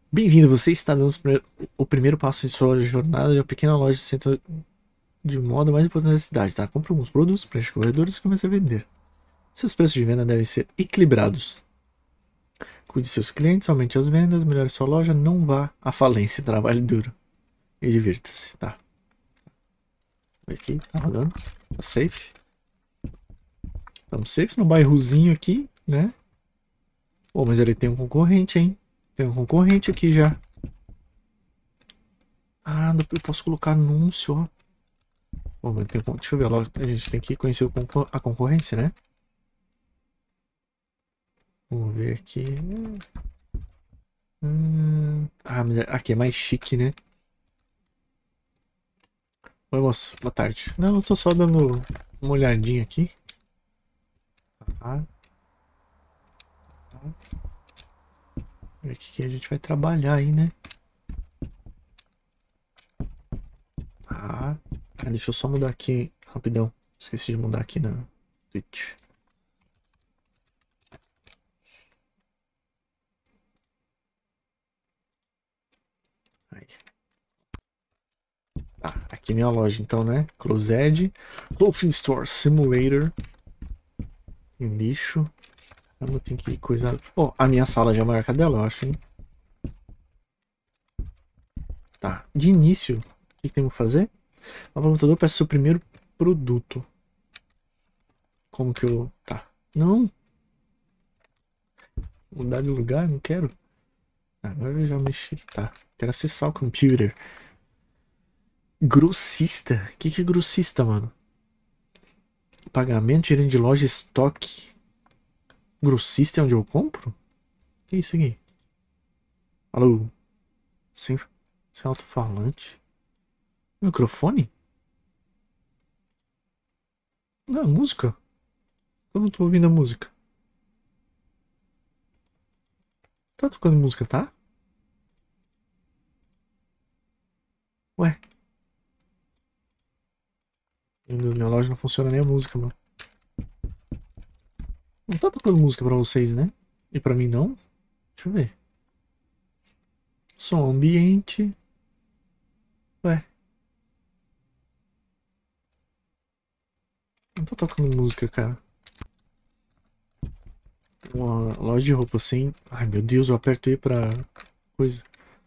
Bem-vindo, você está dando o primeiro passo em sua jornada de uma pequena loja de centro de moda mais importante da cidade, tá? Compre alguns produtos, preencha corredores e comece a vender. Seus preços de venda devem ser equilibrados. Cuide de seus clientes, aumente as vendas, melhore sua loja, não vá à falência, trabalhe duro e divirta-se, tá? Aqui, tá rodando, tá safe. Estamos safe no bairrozinho aqui, né? Pô, mas ele tem um concorrente, hein? Tem um concorrente aqui já. Ah, eu posso colocar anúncio, ó. Bom, mas deixa eu ver logo. A gente tem que conhecer a concorrência, né? Vamos ver aqui. Mas aqui é mais chique, né? Oi, moço. Boa tarde. Não, eu tô só dando uma olhadinha aqui. Tá, tá. Ver o que a gente vai trabalhar aí, né? Tá. Ah, deixa eu só mudar aqui rapidão. Esqueci de mudar aqui na Twitch. Aí. Tá, aqui minha loja então, né? Closed. Clothing Store Simulator. Tem lixo. Eu tenho que coisar. Oh, a minha sala já é maior que a dela, eu acho, hein? Tá. De início, o que temos que fazer? O computador peça seu primeiro produto. Como que eu. Tá. Não! Mudar de lugar? Não quero. Agora eu já mexi. Tá. Quero acessar o computer. Grossista? O que é grossista, mano? Pagamento, gerente de loja, estoque. Grossista é onde eu compro? Que é isso aqui? Alô? Sem alto-falante? Microfone? Não, é música. Eu não tô ouvindo a música. Tá tocando música, tá? Ué? Meu Deus, minha loja não funciona nem a música, mano. Não tá tocando música pra vocês, né? E pra mim não? Deixa eu ver. Som ambiente. Ué, não tá tocando música, cara. Uma loja de roupa sem. Ai meu Deus, eu aperto E pra coisa.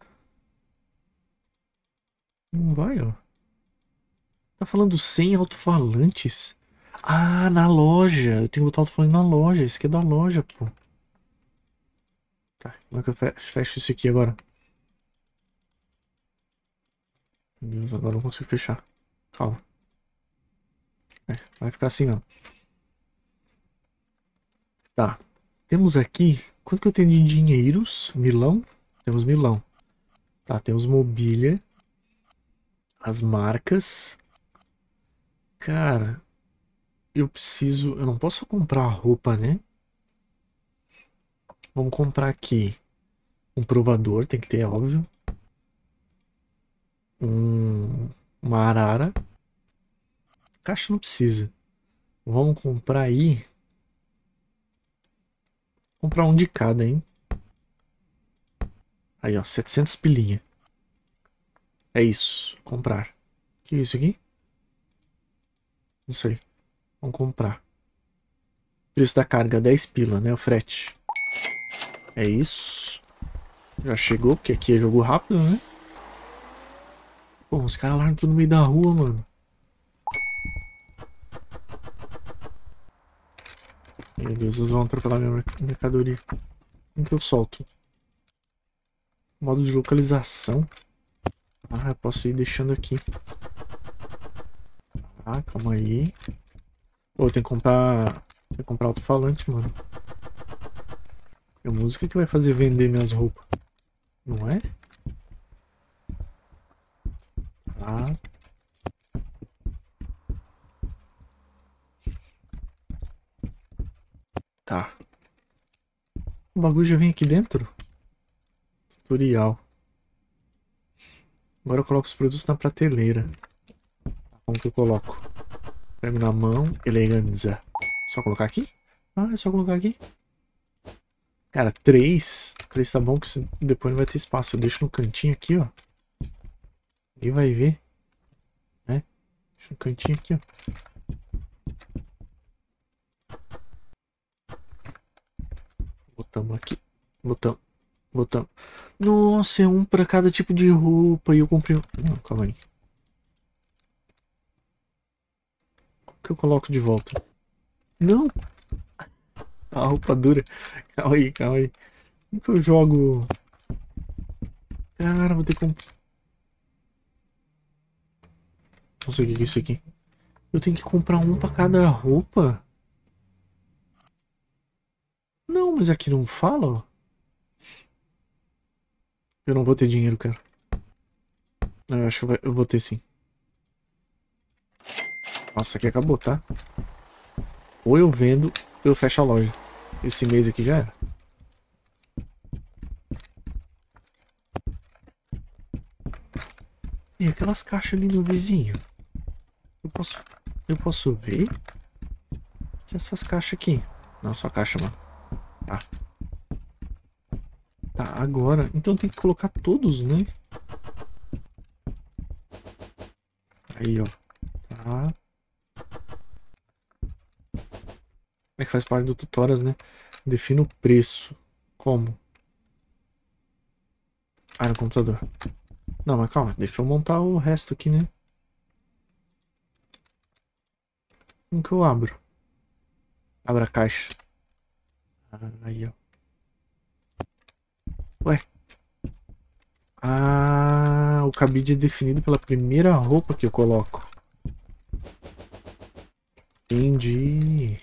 Não vai, ó. Tá falando sem alto-falantes? Ah, na loja. Eu tenho que botar alto-falante na loja. Esse aqui é da loja, pô. Tá, como é que eu fecho isso aqui agora? Meu Deus, agora eu não consigo fechar. Calma. É, vai ficar assim, ó. Tá. Temos aqui. Quanto que eu tenho de dinheiros? Milão? Temos milão. Tá, temos mobília. As marcas. Cara, eu preciso. Eu não posso comprar roupa, né? Vamos comprar aqui um provador, tem que ter, óbvio. Uma arara. Caixa não precisa. Vamos comprar aí. Comprar um de cada, hein? Aí, ó, 700 pilinha. É isso. Comprar. Que é isso aqui? Não sei. Vamos comprar. Preço da carga, 10 pila, né? O frete. É isso. Já chegou, porque aqui é jogo rápido, né? Pô, os caras largam tudo no meio da rua, mano. Meu Deus, eles vão atropelar minha mercadoria. Como que eu solto? Modo de localização. Ah, eu posso ir deixando aqui. Ah, calma aí. Pô, tem que comprar. Tem que comprar alto-falante, mano. É a música que vai fazer vender minhas roupas. Não é? Ah, tá. O bagulho já vem aqui dentro? Tutorial. Agora eu coloco os produtos na prateleira. Como que eu coloco? Pego na mão, eleganza. Só colocar aqui? Ah, é só colocar aqui. Cara, 3. 3 tá bom, que depois não vai ter espaço. Eu deixo no cantinho aqui, ó. E vai ver, né? Deixa no cantinho aqui, ó. Botamos aqui. Botamos. Botamos. Nossa, é um pra cada tipo de roupa. E eu comprei um. Não, calma aí. Como que eu coloco de volta? Não! A roupa dura. Calma aí, calma aí. Como que eu jogo? Cara, vou ter que comprar. Não sei o que é isso aqui. Eu tenho que comprar um pra cada roupa? Não, mas aqui não fala, ó. Eu não vou ter dinheiro, cara. Não, eu acho que eu vou ter sim. Nossa, aqui acabou, tá? Ou eu vendo, ou eu fecho a loja. Esse mês aqui já era. E aquelas caixas ali no vizinho? Eu posso, eu posso ver? O que é essas caixas aqui? Não, só caixa, mano. Tá. Tá, agora. Então tem que colocar todos, né? Aí, ó. Tá. É que faz parte do tutorials, né? Defina o preço. Como? Ah, no computador. Não, mas calma. Deixa eu montar o resto aqui, né? Como que eu abro? Abra a caixa. Aí, ó. Ué. Ah, o cabide é definido pela primeira roupa que eu coloco. Entendi.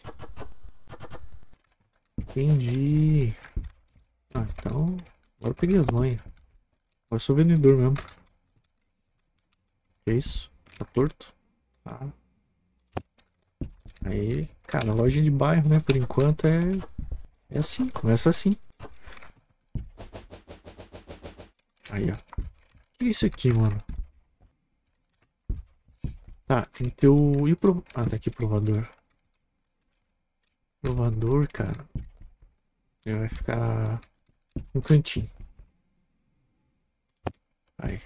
Entendi. Ah, então. Agora eu peguei as manhas. Agora eu sou vendedor mesmo. Que isso? Tá torto? Tá. Aí, cara, loja de bairro, né? Por enquanto é assim. Começa assim. Aí, ó. Que é isso aqui, mano? Tá, tem que ter o. E o Ah, tá aqui provador. Provador, cara. Ele vai ficar no cantinho. Aí.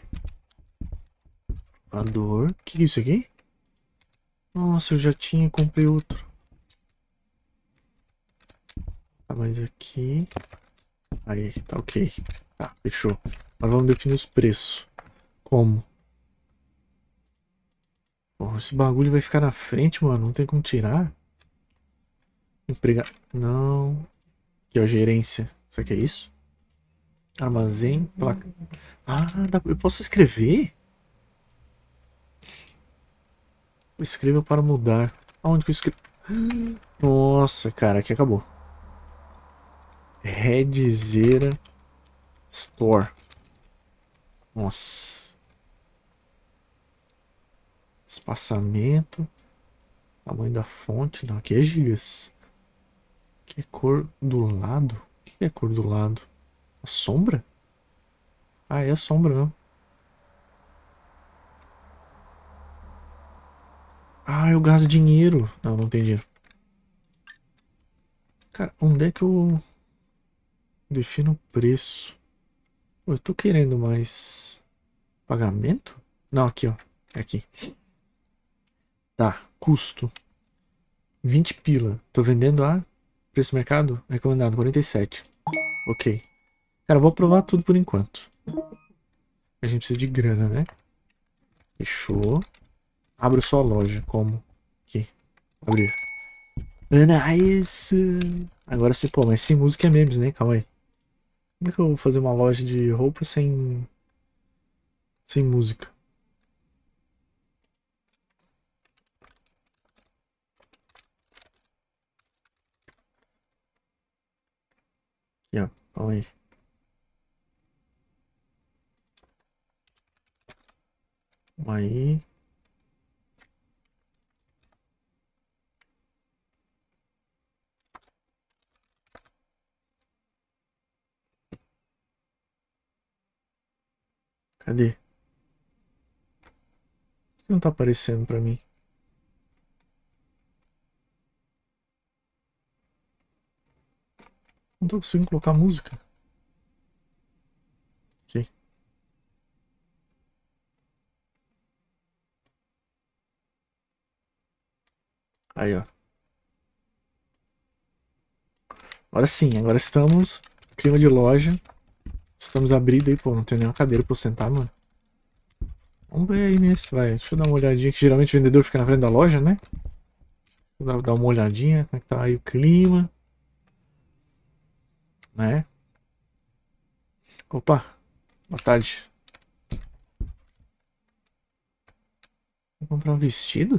Provador. Que é isso aqui? Nossa, eu já tinha, comprei outro. Tá, mas aqui. Aí, tá ok. Tá, fechou. Agora vamos definir os preços. Como? Porra, esse bagulho vai ficar na frente, mano. Não tem como tirar. Empregar. Não. Aqui, ó, gerência. Isso aqui é isso? Armazém, placa. Ah, eu posso escrever? Escreva para mudar. Aonde que eu escrevo? Nossa, cara, aqui acabou. Redzera Store. Nossa. Espaçamento. Tamanho da fonte. Não, aqui é gigas. Aqui é cor do lado. O que é cor do lado? A sombra? Ah, é a sombra, não. Ah, eu gasto dinheiro. Não, não tem dinheiro. Cara, onde é que eu defino o preço? Eu tô querendo mais pagamento? Não, aqui, ó. É aqui. Tá, custo. 20 pila. Tô vendendo a preço mercado recomendado 47. Ok. Cara, eu vou aprovar tudo por enquanto. A gente precisa de grana, né? Fechou. Abro só a loja. Como? Aqui. Abrir. Nice. Agora você, pô, mas sem música é memes, né? Calma aí. Como é que eu vou fazer uma loja de roupa sem música? Aqui, ó. Calma aí. Calma aí. Cadê? Por que não tá aparecendo pra mim? Não tô conseguindo colocar música. Ok. Aí, ó. Agora sim, agora estamos. Clima de loja. Estamos abrindo aí, pô. Não tem nenhuma cadeira pra eu sentar, mano. Vamos ver aí nesse, vai. Deixa eu dar uma olhadinha, que geralmente o vendedor fica na frente da loja, né? Vou dar uma olhadinha, como é que tá aí o clima. Né? Opa, boa tarde. Vou comprar um vestido?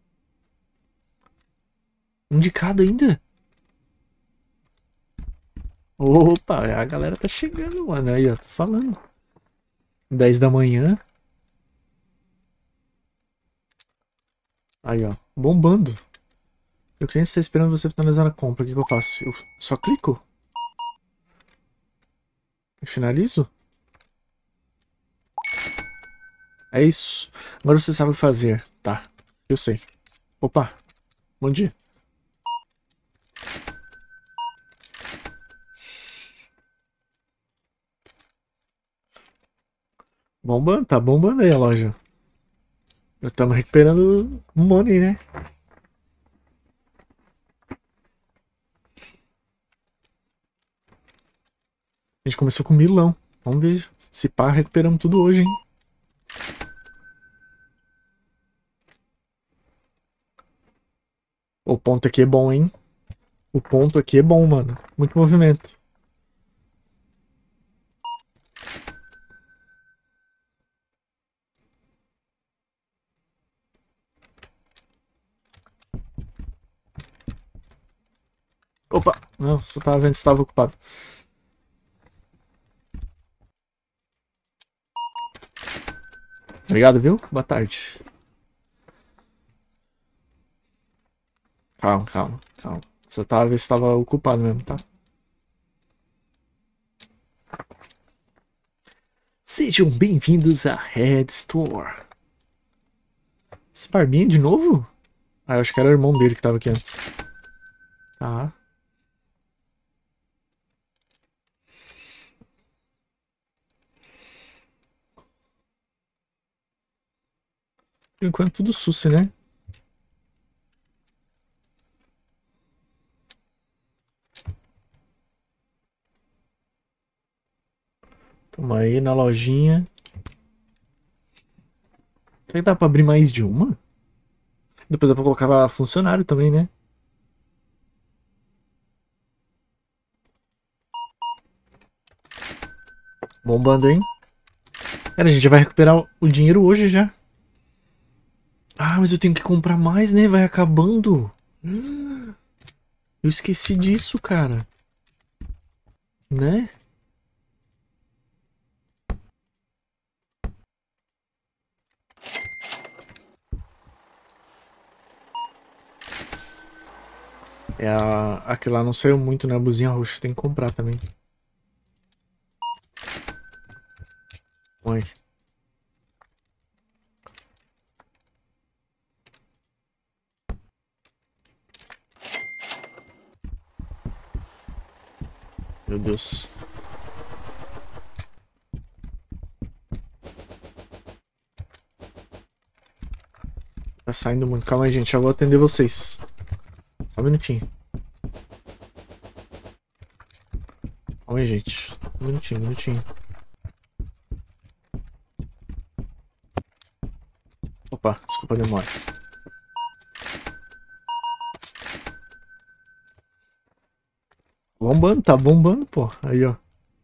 Um de cada ainda? Opa, a galera tá chegando, mano. Aí, ó, tô falando. 10 da manhã. Aí, ó, bombando. O cliente está esperando você finalizar a compra. O que que eu faço? Eu só clico? E finalizo? É isso. Agora você sabe o que fazer. Tá, eu sei. Opa, bom dia. Bombando, tá bombando aí a loja. Estamos recuperando money, né? A gente começou com milão. Vamos ver se pá, recuperamos tudo hoje, hein? O ponto aqui é bom, hein? O ponto aqui é bom, mano. Muito movimento. Opa! Não, só tava vendo se estava ocupado. Obrigado, viu? Boa tarde. Calma, calma, calma. Só tava vendo se estava ocupado mesmo, tá? Sejam bem-vindos à Red Store. Esse barbinha de novo? Ah, eu acho que era o irmão dele que tava aqui antes. Tá. Por enquanto tudo susse, né? Toma aí na lojinha. Será que dá pra abrir mais de uma? Depois dá pra colocar funcionário também, né? Bombando, hein? Cara, a gente já vai recuperar o dinheiro hoje já. Ah, mas eu tenho que comprar mais, né? Vai acabando. Eu esqueci disso, cara. Né? É aquela lá não saiu muito, né? A blusinha roxa tem que comprar também. Oi. Meu Deus. Tá saindo muito. Calma aí, gente. Já vou atender vocês. Só um minutinho. Calma aí, gente. Um minutinho, um minutinho. Opa, desculpa a demora. Bombando, tá bombando, pô. Aí, ó.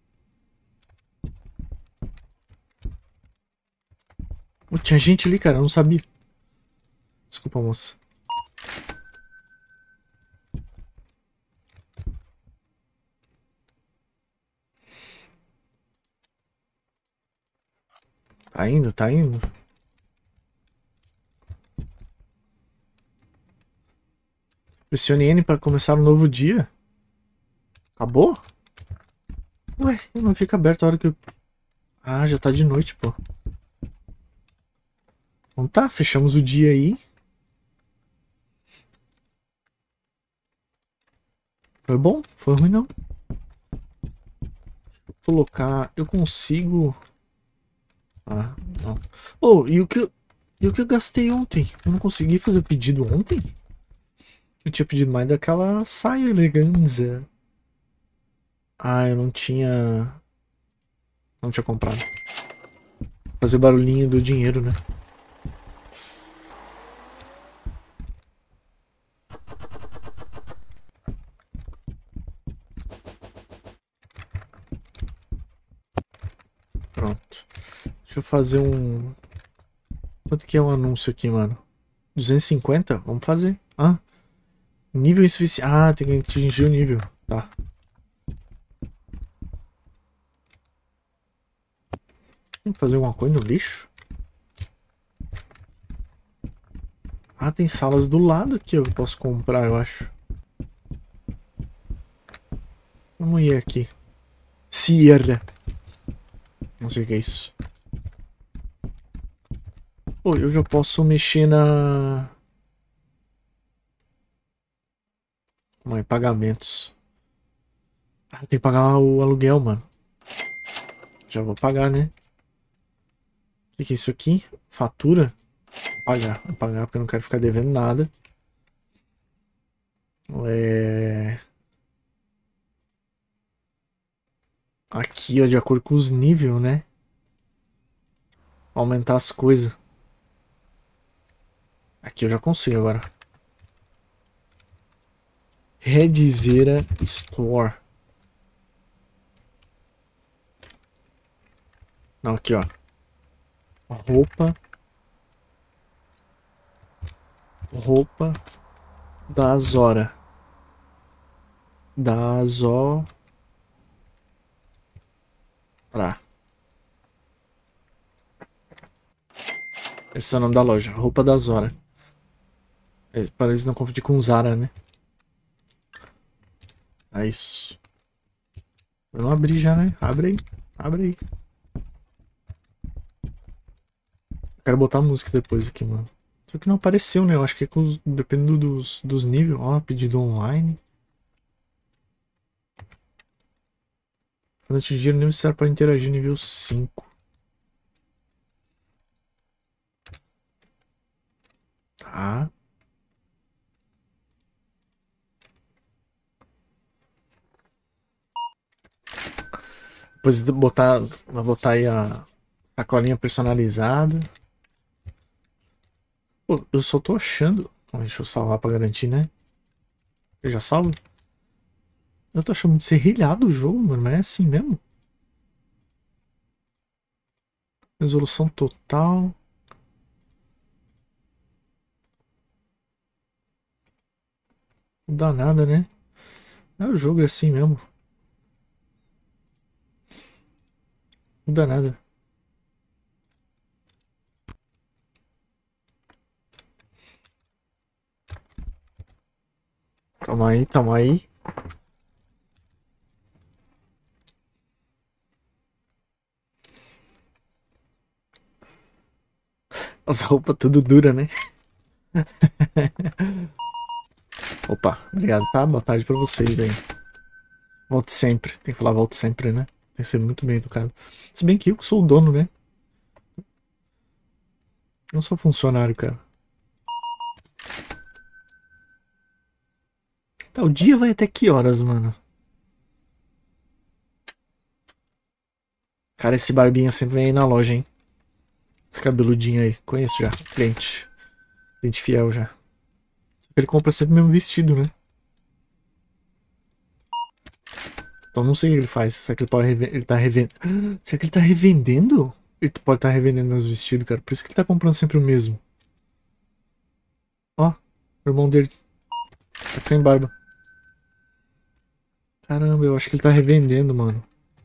Pô, tinha gente ali, cara. Eu não sabia. Desculpa, moça. Tá indo, tá indo. Pressione N para começar um novo dia. Acabou? Ué, não fica aberto a hora que eu... Ah, já tá de noite, pô. Então tá, fechamos o dia aí. Foi bom? Foi ruim não. colocar... Eu consigo... Ah, não. Oh, e o que eu gastei ontem? Eu não consegui fazer o pedido ontem? Eu tinha pedido mais daquela saia elegância. Ah, eu não tinha... Não tinha comprado. Fazer barulhinho do dinheiro, né? Pronto. Deixa eu fazer um... Quanto que é um anúncio aqui, mano? 250? Vamos fazer. Ah, nível insuficiente. Ah, tem que atingir o nível. Tá. Vamos fazer alguma coisa no lixo? Ah, tem salas do lado aqui, eu posso comprar, eu acho. Vamos ir aqui. Sierra. Não sei o que é isso. Pô, eu já posso mexer na... Como é? Pagamentos. Ah, tem que pagar o aluguel, mano. Já vou pagar, né? O que é isso aqui? Fatura? Vou pagar porque eu não quero ficar devendo nada. É... Aqui, ó, de acordo com os níveis, né? Aumentar as coisas. Aqui eu já consigo agora. Redizeira Store. Não, aqui, ó. Roupa. Roupa da Azora. Da Azora. Esse é o nome da loja. Roupa da Zora. Para eles não confundir com Zara, né? É isso. Eu não abri já, né? Abre aí. Abre aí. Quero botar a música depois aqui, mano. Só que não apareceu, né? Eu acho que é dependendo dos níveis. Ó, pedido online. Quando atingir o nível necessário para interagir nível 5. Tá. Depois vai botar aí a sacolinha personalizada. Pô, eu só tô achando. Deixa eu salvar pra garantir, né? Eu já salvo? Eu tô achando muito serrilhado o jogo, mano. Mas é assim mesmo. Resolução total. Não dá nada, né? É, o jogo é assim mesmo. Não dá nada. Toma aí, toma aí. As roupas tudo dura, né? Opa, obrigado, tá? Boa tarde pra vocês aí. Volte sempre. Tem que falar volte sempre, né? Tem que ser muito bem educado. Se bem que eu que sou o dono, né? Eu não sou funcionário, cara. Tá, o dia vai até que horas, mano? Cara, esse barbinha sempre vem aí na loja, hein? Esse cabeludinho aí. Conheço já. Cliente. Cliente fiel já. Ele compra sempre o mesmo vestido, né? Então não sei o que ele faz. Será que ele pode ele tá revendendo? Será que ele tá revendendo? Ele pode estar revendendo meus vestidos, cara. Por isso que ele tá comprando sempre o mesmo. Ó, o irmão dele tá sem barba. Caramba, eu acho que ele tá revendendo, mano.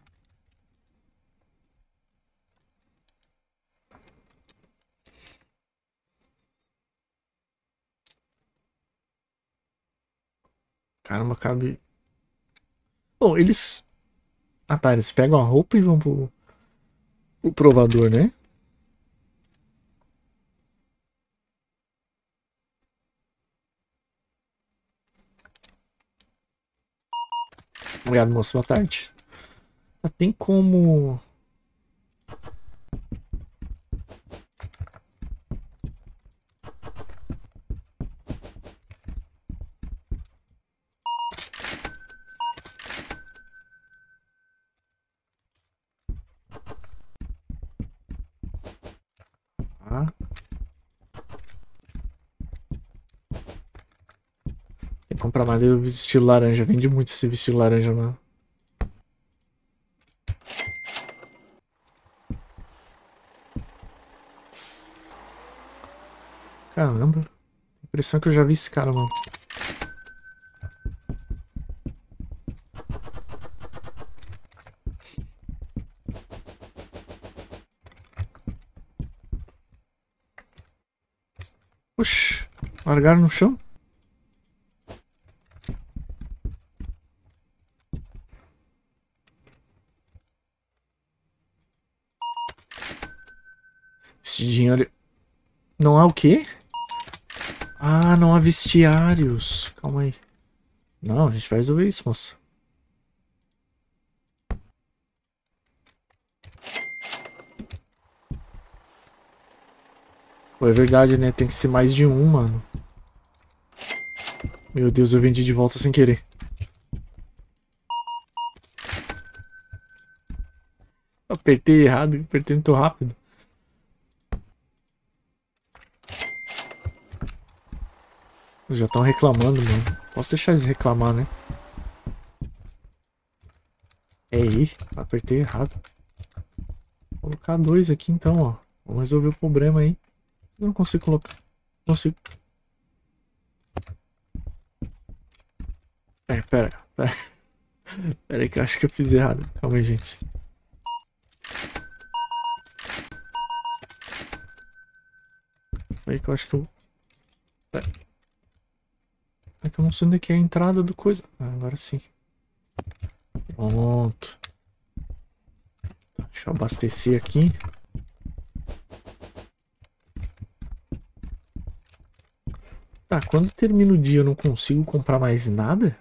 Caramba, cabe. Bom, eles. Ah tá, eles pegam a roupa e vão pro provador, né? Obrigado, moço. Boa tarde. Tá, tem como... Ah, tem que comprar madeira estilo laranja. Vende muito esse vestido laranja, mano. Caramba. Impressão que eu já vi esse cara, mano. Oxi. Largaram no chão? Vestidinho ali. Não há o quê? Ah, não há vestiários. Calma aí. Não, a gente vai resolver isso, moça. Pô, é verdade, né? Tem que ser mais de um, mano. Meu Deus, eu vendi de volta sem querer. Apertei errado, apertei muito rápido. Já estão reclamando, mano. Posso deixar eles reclamar, né? É aí, apertei errado. Vou colocar dois aqui então, ó. Vamos resolver o problema aí. Eu não consigo colocar. Não consigo. Pera. Pera aí que eu acho que eu fiz errado. Calma aí, gente. Aí que eu acho que eu... Pera. É que eu não sei onde é que é a entrada do coisa. Ah, agora sim. Pronto. Tá, deixa eu abastecer aqui. Tá, quando termina o dia eu não consigo comprar mais nada?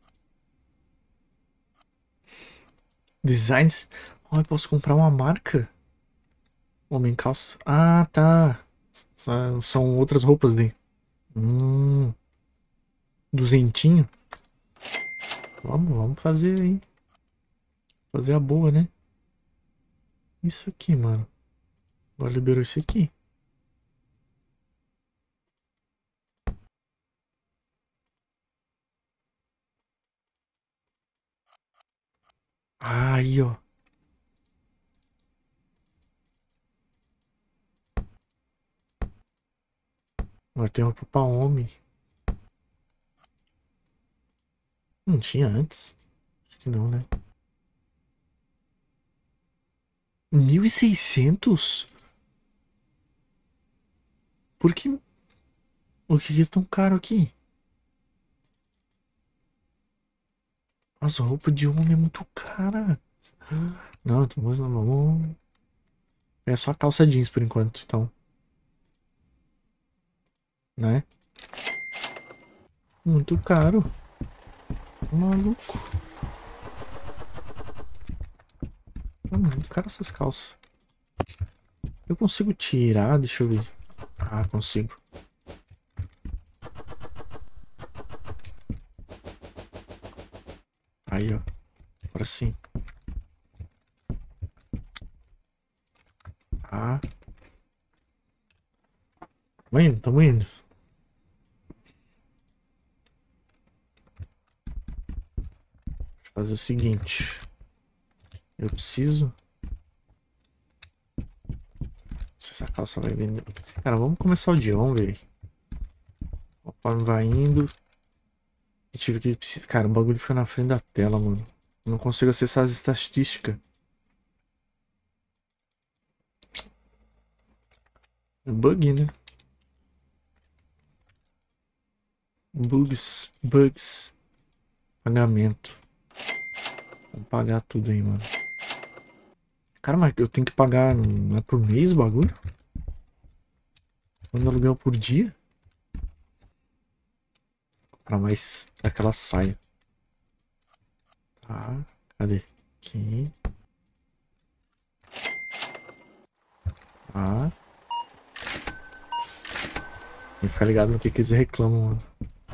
Designs? Oh, eu posso comprar uma marca? Homem calça. Ah, tá. São outras roupas daí. Duzentinho. Vamos fazer aí. Fazer a boa, né? Isso aqui, mano. Agora liberou isso aqui. Ah, aí, ó. Agora tem roupa pra homem. Não tinha antes? Acho que não, né? 1.600? Por que... O que é tão caro aqui? As roupas de homem é muito cara. Não, então vamos... É só a calça jeans por enquanto, então. Né? Muito caro. Maluco. Muito caro essas calças. Eu consigo tirar, deixa eu ver. Ah, consigo. Aí, ó. Agora sim. Ah. Tamo indo, tamo indo. Deixa eu fazer o seguinte. Eu preciso... Não sei se a calça vai vender. Cara, vamos começar o dia, vamos ver. Conforme vai indo... Eu tive que... Cara, o bagulho fica na frente da tela, mano. Eu não consigo acessar as estatísticas. É bug, né? Bugs. Pagamento. Vamos pagar tudo aí, mano. Cara, mas eu tenho que pagar... Não é por mês o bagulho? Quando aluguel por dia? Comprar mais daquela saia. Tá, cadê? Aqui. Ah. Tem que ficar ligado no que eles reclamam, mano.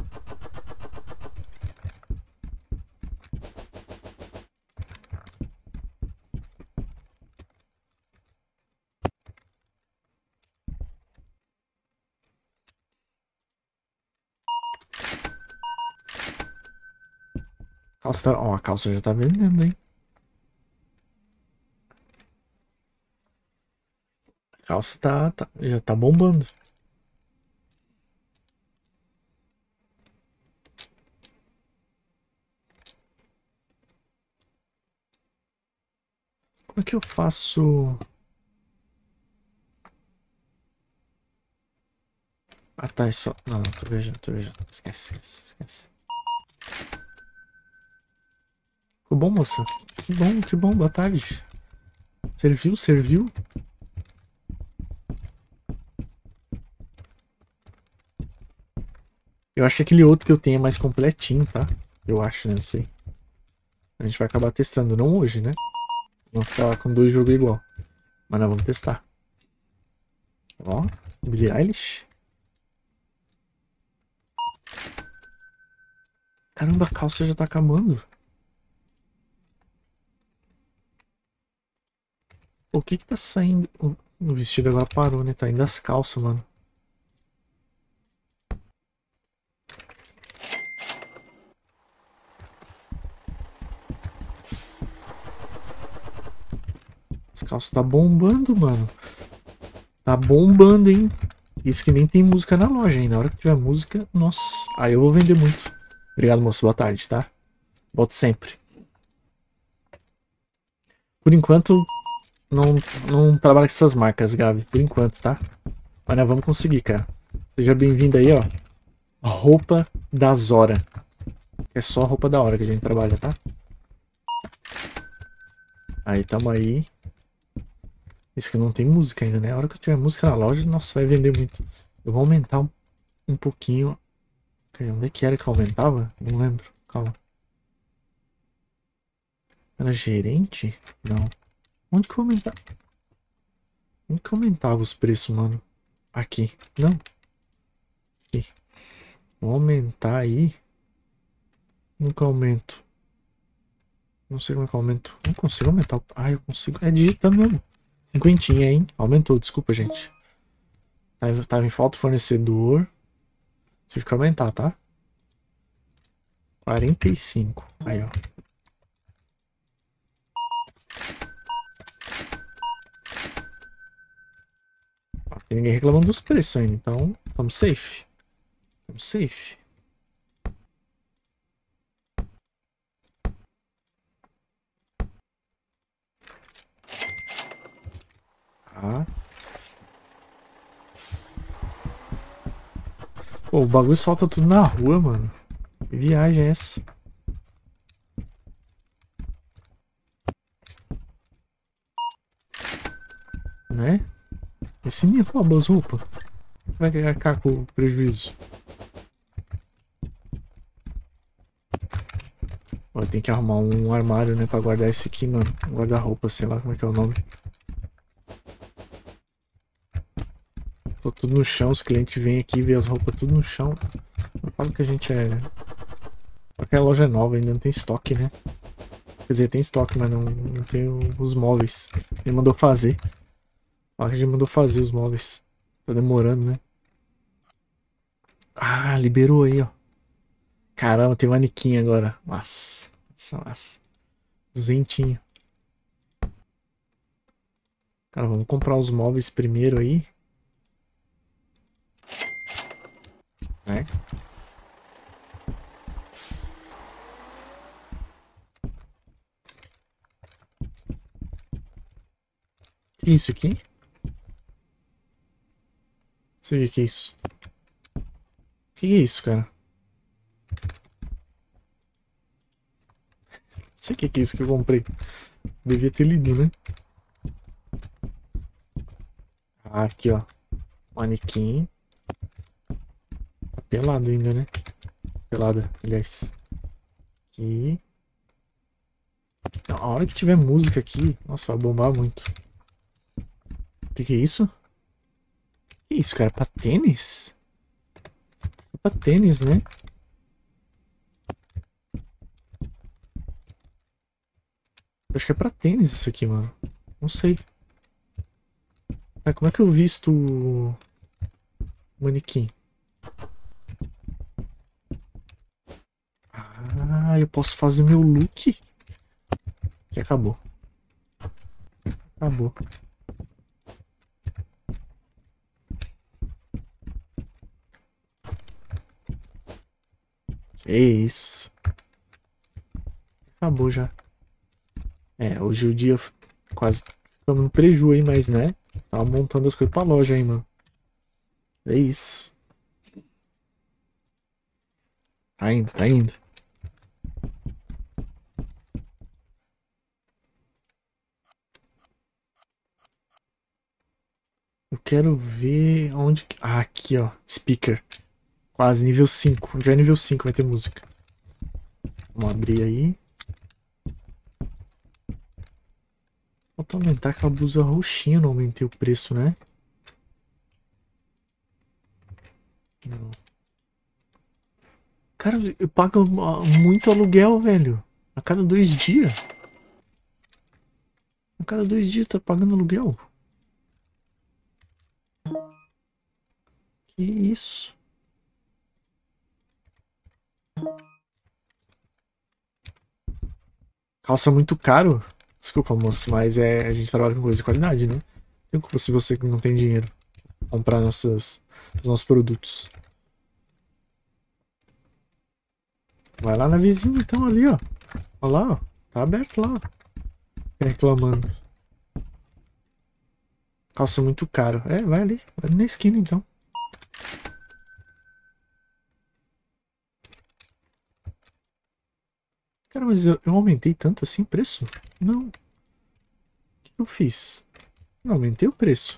Calça tá... Ó, a calça já tá vendendo, hein? A calça já tá bombando. Como é que eu faço... Ah, tá, é só... Não, tô viajando, tô viajando. Esquece, esquece, esquece. Ficou bom, moça? Que bom, boa tarde. Serviu, serviu? Eu acho que aquele outro que eu tenho é mais completinho, tá? Eu acho, né? Não sei. A gente vai acabar testando, não hoje, né? Vamos ficar com 2 jogos igual. Mas nós vamos testar. Ó, Billie Eilish. Caramba, a calça já tá acabando. O que que tá saindo? O vestido agora parou, né? Tá indo as calças, mano. As calças tá bombando, mano. Tá bombando, hein? Isso que nem tem música na loja ainda. Na hora que tiver música, nossa. Aí eu vou vender muito. Obrigado, moço. Boa tarde, tá? Volte sempre. Por enquanto, não, não trabalho com essas marcas, Gabi. Por enquanto, tá? Mas nós vamos conseguir, cara. Seja bem-vindo aí, ó. A roupa da Zora. É só a roupa da hora que a gente trabalha, tá? Aí, tamo aí. Isso que não tem música ainda, né? A hora que eu tiver música na loja, nossa, vai vender muito. Eu vou aumentar um pouquinho. Onde é que era que eu aumentava? Não lembro. Calma. Era gerente? Não. Onde que eu aumentava? Onde que eu aumentava os preços, mano? Aqui. Não. Aqui. Vou aumentar aí. Nunca aumento. Não sei como é que eu aumento. Não consigo aumentar. Ah, eu consigo. É digitando mesmo. 50, hein? Aumentou. Desculpa, gente. Tava em falta fornecedor. Tive que aumentar, tá? 45. Aí, ó. Tem ninguém reclamando dos preços ainda, então estamos safe. Estamos safe. Tá. Pô, o bagulho solta tudo na rua, mano. Que viagem é essa? Né? E se me rouba as roupas? Vai arcar com o prejuízo. Ó, tem que arrumar um armário, né, pra guardar esse aqui, mano. Um guarda-roupa, sei lá como é que é o nome. Tô tudo no chão, os clientes vêm aqui e vê as roupas tudo no chão. Eu falo que a gente é... Porque a loja é nova, ainda não tem estoque, né? Quer dizer, tem estoque, mas não tem os móveis. Ele mandou fazer. Fala que a gente mandou fazer os móveis. Tá demorando, né? Ah, liberou aí, ó. Caramba, tem um manequim agora. Massa. Massa. Duzentinho. Cara, vamos comprar os móveis primeiro aí. Né? Que isso aqui? Não sei o que é isso. Que é isso, cara? Não sei o que é isso que eu comprei. Devia ter lido, né? Ah, aqui, ó. Manequim. Tá pelado ainda, né? Pelada, aliás. Aqui. A hora que tiver música aqui, nossa, vai bombar muito. Que é isso? Que isso, cara? Pra tênis? É pra tênis, né? Eu acho que é pra tênis isso aqui, mano. Não sei. Ah, como é que eu visto o manequim? Ah, eu posso fazer meu look? Que acabou. Acabou. Que isso. Acabou já. É, hoje o dia quase ficamos no preju aí, mas né? Tava montando as coisas pra loja aí, mano. É isso. Tá indo, tá indo. Eu quero ver onde. Ah, aqui, ó. Speaker. Quase nível 5. Onde é nível 5 vai ter música. Vamos abrir aí. Falta aumentar aquela blusa roxinha, não aumentei o preço, né? Não. Cara, eu pago muito aluguel, velho. A cada 2 dias. A cada 2 dias tá pagando aluguel. Que isso? Calça muito caro. Desculpa, moço, mas a gente trabalha com coisa de qualidade, né? Tem culpa se você não tem dinheiro pra comprar os nossos produtos. Vai lá na vizinha, então, ali, ó. Olha lá, ó. Tá aberto lá, ó. Tá reclamando. Calça muito caro. É, vai ali. Vai ali na esquina, então. Cara, mas eu aumentei tanto assim o preço? Não. O que eu fiz? Não, aumentei o preço.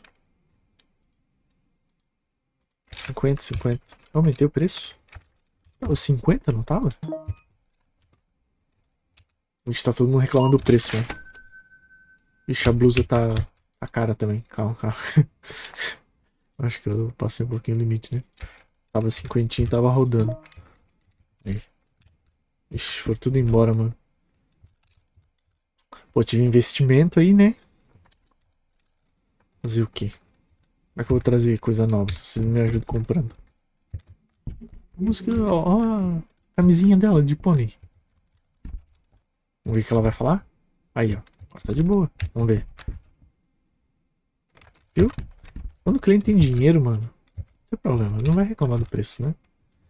50, 50. Eu aumentei o preço? Tava 50, não tava? Ixi, tá todo mundo reclamando do preço, né? Ixi, a blusa tá cara também. Calma, calma. Acho que eu passei um pouquinho o limite, né? Tava 50 e tava rodando. Aí. Ixi, foram tudo embora, mano. Pô, tive investimento aí, né? Fazer o quê? Como é que eu vou trazer coisa nova se vocês não me ajudam comprando? Música, ó, a camisinha dela de pônei. Vamos ver o que ela vai falar? Aí, ó. Agora tá de boa. Vamos ver. Viu? Quando o cliente tem dinheiro, mano, não tem problema. Ele não vai reclamar do preço, né?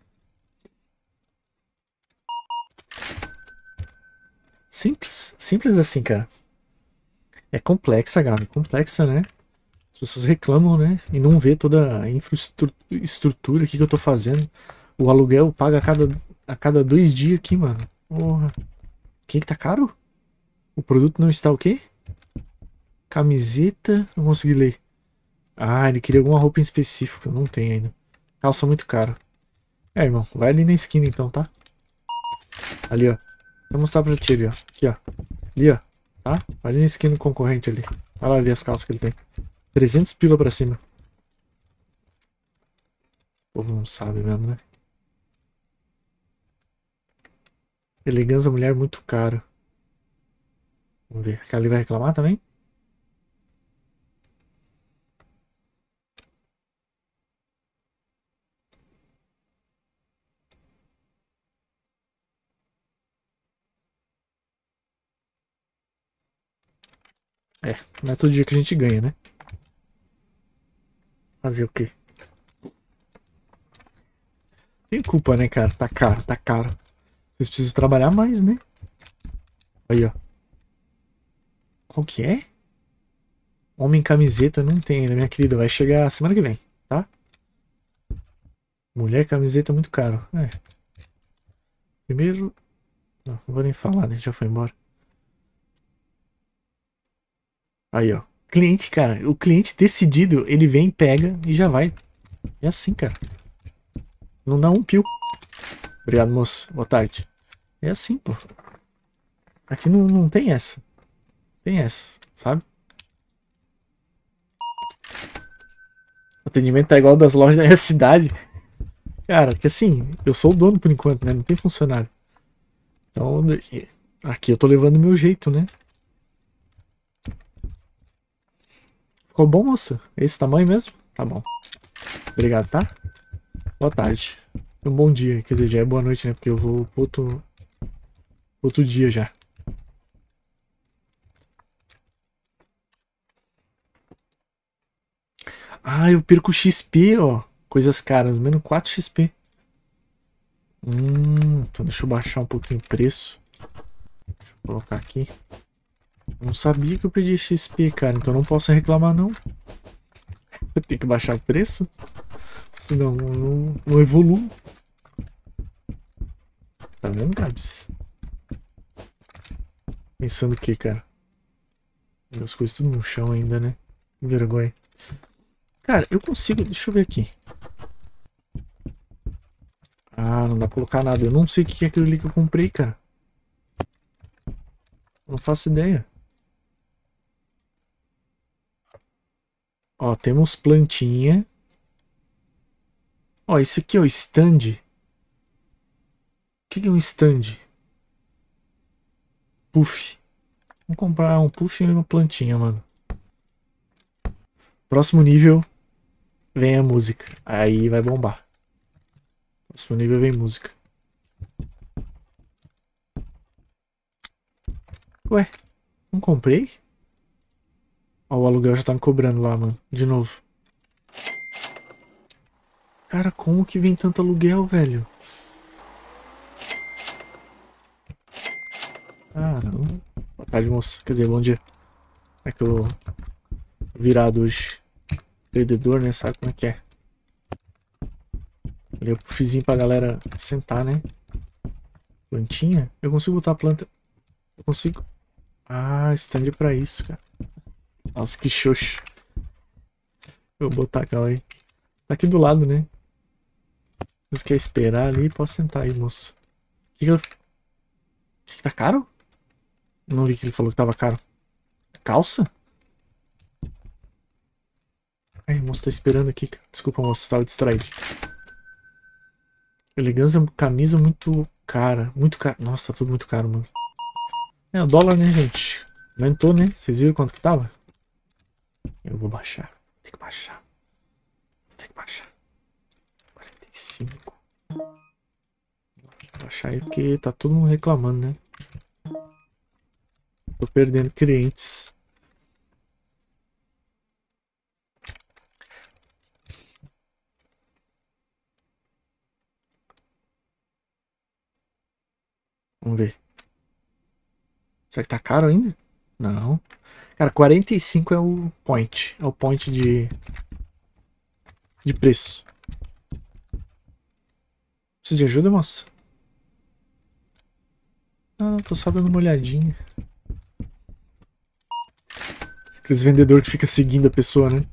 Simples. Simples assim, cara. É complexa, Gabi. Complexa, né? As pessoas reclamam, né? E não vê toda a infraestrutura aqui que eu tô fazendo. O aluguel paga a cada 2 dias aqui, mano. Porra. Que tá caro? O produto não está o quê? Camiseta. Não consegui ler. Ah, ele queria alguma roupa em específico. Não tem ainda. Calça muito caro. É, irmão. Vai ali na esquina então, tá? Ali, ó. Vou mostrar pra ti ali, ó. Aqui, ó. Ali, ó. Tá? Vai ali na esquina do concorrente ali. Vai lá ver as calças que ele tem. 300 pila pra cima. O povo não sabe mesmo, né? Elegância mulher muito caro. Vamos ver. Aquela ali vai reclamar também? É, não é todo dia que a gente ganha, né? Fazer o quê? Tem culpa, né, cara? Tá caro, tá caro. Vocês precisam trabalhar mais, né? Aí, ó. Qual que é? Homem camiseta não tem ainda, minha querida. Vai chegar semana que vem, tá? Mulher camiseta muito caro. É. Primeiro. Não vou nem falar, né? Já foi embora. Aí, ó. Cliente, cara. O cliente decidido, ele vem, pega e já vai. É assim, cara. Não dá um pio. Obrigado, moço. Boa tarde. É assim, pô. Aqui não tem essa. Tem essa, sabe? atendimento tá igual das lojas da minha cidade. Cara, que assim, eu sou o dono por enquanto, né? Não tem funcionário. Então, aqui eu tô levando o meu jeito, né? Ficou bom, moça? Esse tamanho mesmo? Tá bom. Obrigado, tá? Boa tarde. Um bom dia. Quer dizer, já é boa noite, né? Porque eu vou pro outro dia já. Ah, eu perco XP, ó. Coisas caras. Menos 4 XP. Então deixa eu baixar um pouquinho o preço. Deixa eu colocar aqui. Não sabia que eu perdi XP, cara. Então não posso reclamar, não. Eu tenho que baixar o preço. Senão não evoluo. Tá vendo, Gabs? Pensando o que, cara? As coisas tudo no chão ainda, né? Que vergonha. Cara, eu consigo... Deixa eu ver aqui. Ah, não dá pra colocar nada. Eu não sei o que é aquilo ali que eu comprei, cara. Não faço ideia. Ó, temos plantinha. Ó, isso aqui é o stand. O que é um stand? Puff. Vamos comprar um puff e uma plantinha, mano. Próximo nível, vem a música. Aí vai bombar. Próximo nível vem música. Ué, não comprei? Ó, o aluguel já tá me cobrando lá, mano. De novo. Cara, como que vem tanto aluguel, velho? Caramba. Boa tarde, moça. Quer dizer, bom dia. É que eu tô virado hoje. Perdedor, né? Sabe como é que é? Ali o puffzinho pra galera sentar, né? Plantinha? Eu consigo botar a planta. Eu consigo. Ah, stand pra isso, cara. Nossa, que xoxo. Eu vou botar, calma aí. Tá aqui do lado, né? Você quer esperar ali? Posso sentar aí, moça. Que tá caro? Não vi que ele falou que tava caro. Calça? Ai, o moço tá esperando aqui, cara. Desculpa, moço, tava distraído. Elegância, camisa muito cara. Muito caro. Nossa, tá tudo muito caro, mano. É, o dólar, né, gente? Aumentou, né? Vocês viram quanto que tava? Eu vou baixar. Tem que baixar. Vou ter que baixar. 45. Vou baixar aí porque tá todo mundo reclamando, né? Tô perdendo clientes. Vamos ver. Será que tá caro ainda? Não. Cara, 45 é o point. É o point de preço. Precisa de ajuda, moça? Não, tô só dando uma olhadinha. Aqueles vendedores que ficam seguindo a pessoa, né?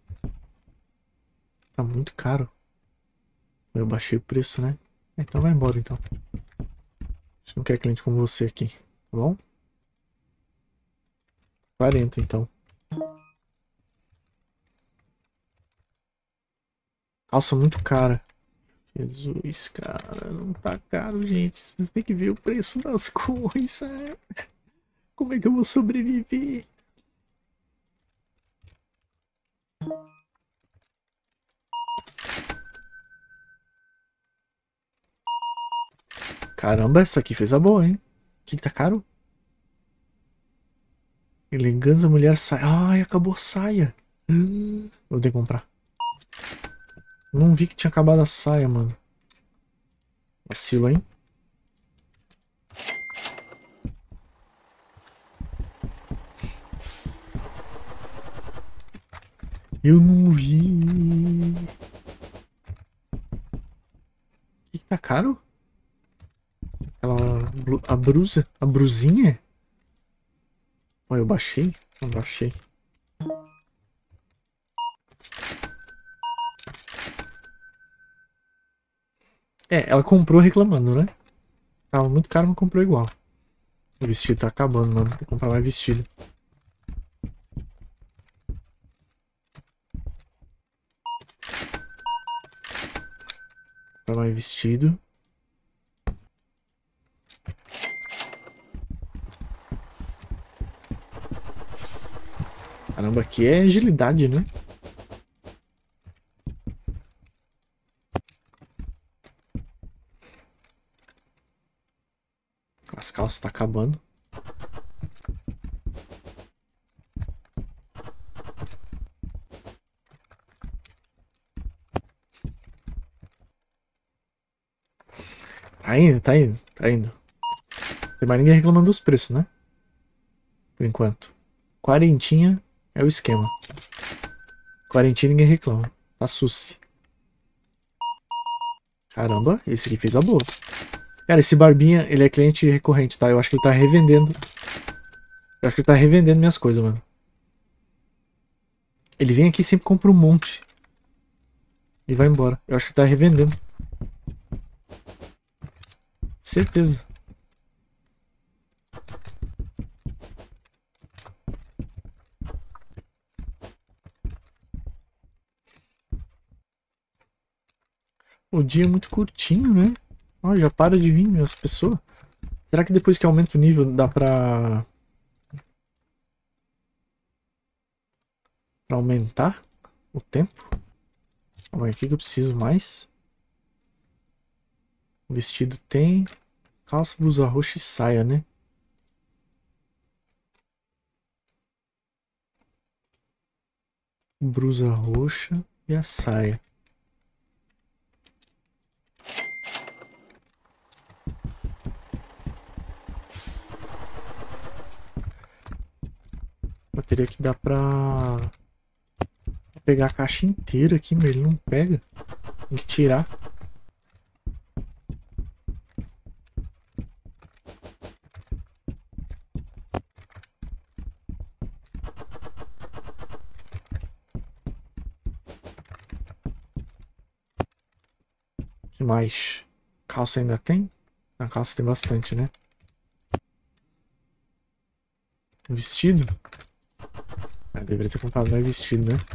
Tá muito caro. Eu baixei o preço, né? Então vai embora, então. A gente não quer cliente como você aqui, tá bom? 40, então. Calça muito cara. Jesus, cara, não tá caro, gente. Vocês têm que ver o preço das coisas. Como é que eu vou sobreviver? Caramba, essa aqui fez a boa, hein? O que tá caro? Elegância mulher saia. Ai, acabou a saia. Vou ter que comprar. Não vi que tinha acabado a saia, mano. Vacilo, hein? Eu não vi. O que tá caro? A brusa? A brusinha? Ó, eu baixei? Não baixei. É, ela comprou reclamando, né? Tava muito caro, mas comprou igual. O vestido tá acabando, mano. Tem que comprar mais vestido. Pra mais vestido. Caramba, aqui é agilidade, né? As calças tá acabando. Tá indo, tá indo, tá indo. Tem mais ninguém reclamando dos preços, né? Por enquanto. Quarentinha é o esquema. Quarentinha ninguém reclama. Tá suci. Caramba, esse aqui fez a boa. Cara, esse Barbinha, ele é cliente recorrente, tá? Eu acho que ele tá revendendo. Eu acho que ele tá revendendo minhas coisas, mano. Ele vem aqui e sempre compra um monte. E vai embora. Eu acho que ele tá revendendo. Certeza. O dia é muito curtinho, né? Ó, já para de vir as pessoas. Será que depois que aumenta o nível dá pra aumentar o tempo? Calma aí, o que que eu preciso mais? O vestido tem. Calça, blusa roxa e saia, né? Blusa roxa e a saia. Eu teria que dar pra pegar a caixa inteira aqui, mas ele não pega. Tem que tirar. O que mais? Calça ainda tem? Na calça tem bastante, né? Vestido? Ah, deveria ter comprado mais vestido, né?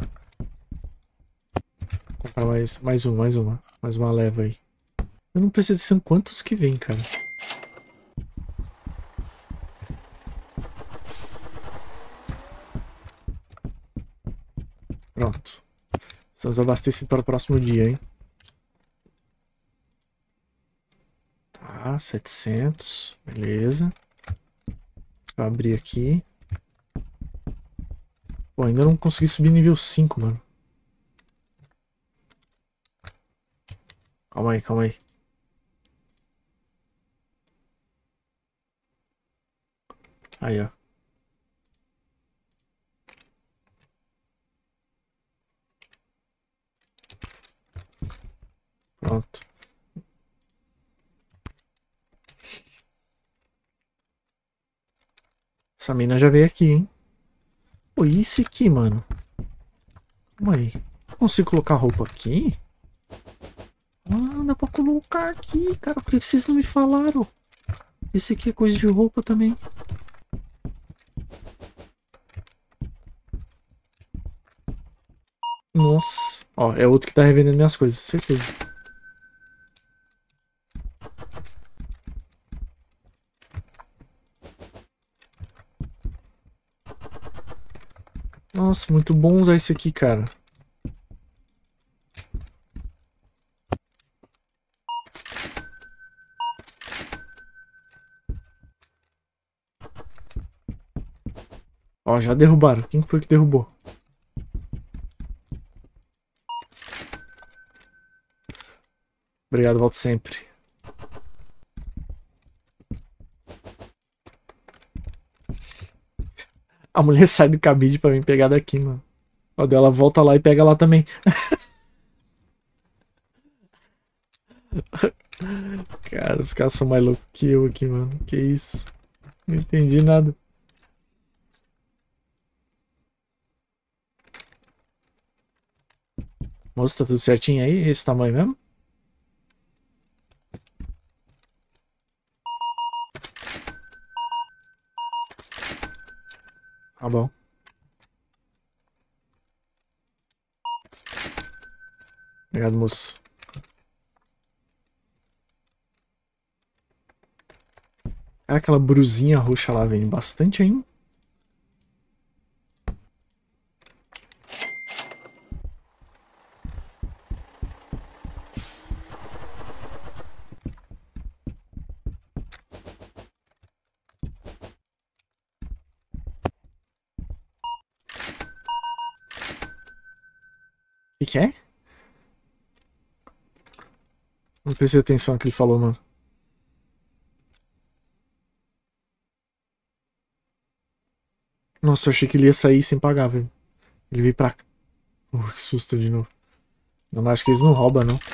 Comprar mais uma leva aí. Eu não preciso de quantos que vem, cara. Pronto. Estamos abastecidos para o próximo dia, hein? Tá, 700. Beleza. Vou abrir aqui. Pô, ainda não consegui subir nível 5, mano. Calma aí, calma aí. Aí, ó. Pronto. Essa mina já veio aqui, hein? Pô, e esse aqui, mano? Calma aí. Consigo colocar roupa aqui? Ah, dá pra colocar aqui, cara. Por que vocês não me falaram? Esse aqui é coisa de roupa também. Nossa. Ó, é outro que tá revendendo minhas coisas, certeza. Nossa, muito bom usar esse aqui, cara. Ó, já derrubaram. Quem foi que derrubou? Obrigado, volto sempre. A mulher sai do cabide pra vir pegar daqui, mano. Ó, ela volta lá e pega lá também. Cara, os caras são mais loucos que eu aqui, mano. Que isso? Não entendi nada. Moça, tá tudo certinho aí? Esse tamanho mesmo? Tá bom. Obrigado, moço. Cara, aquela brusinha roxa lá vende bastante, hein? O que é? Não prestei atenção no que ele falou, mano. Nossa, eu achei que ele ia sair sem pagar, velho. Ele veio pra cá. Que susto de novo. Não, mas acho que eles não roubam, não.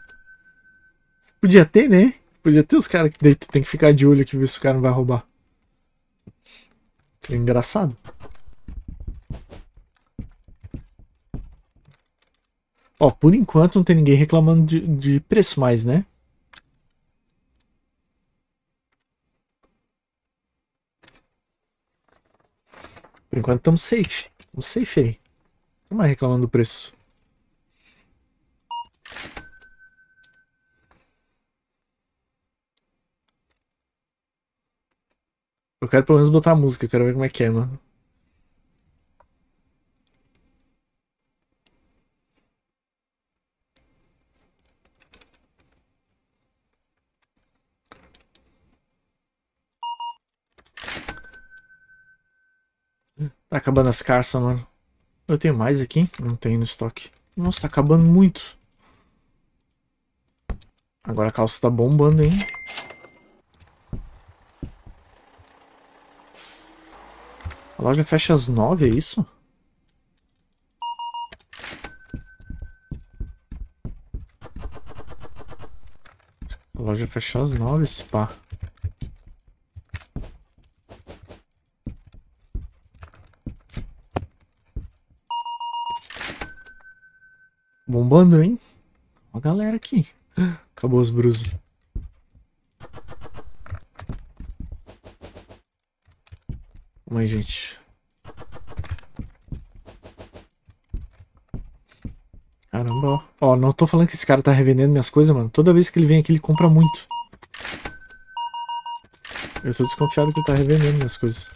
Podia ter, né? Podia ter os caras que daí tu tem que ficar de olho aqui ver se o cara não vai roubar. Seria engraçado. Ó, por enquanto não tem ninguém reclamando de preço mais, né? Por enquanto estamos safe. Estamos safe aí. Não mais reclamando do preço. Eu quero pelo menos botar a música, eu quero ver como é que é, mano. Tá acabando as carças, mano. Eu tenho mais aqui? Não tenho no estoque. Nossa, tá acabando muito. Agora a calça tá bombando, hein? A loja fecha às 9, é isso? A loja fecha às 9, pá. Bombando, hein? Ó a galera aqui. Acabou os brusos. Calma aí, gente. Caramba, ó. Ó, não tô falando que esse cara tá revendendo minhas coisas, mano. Toda vez que ele vem aqui, ele compra muito. Eu tô desconfiado que ele tá revendendo minhas coisas.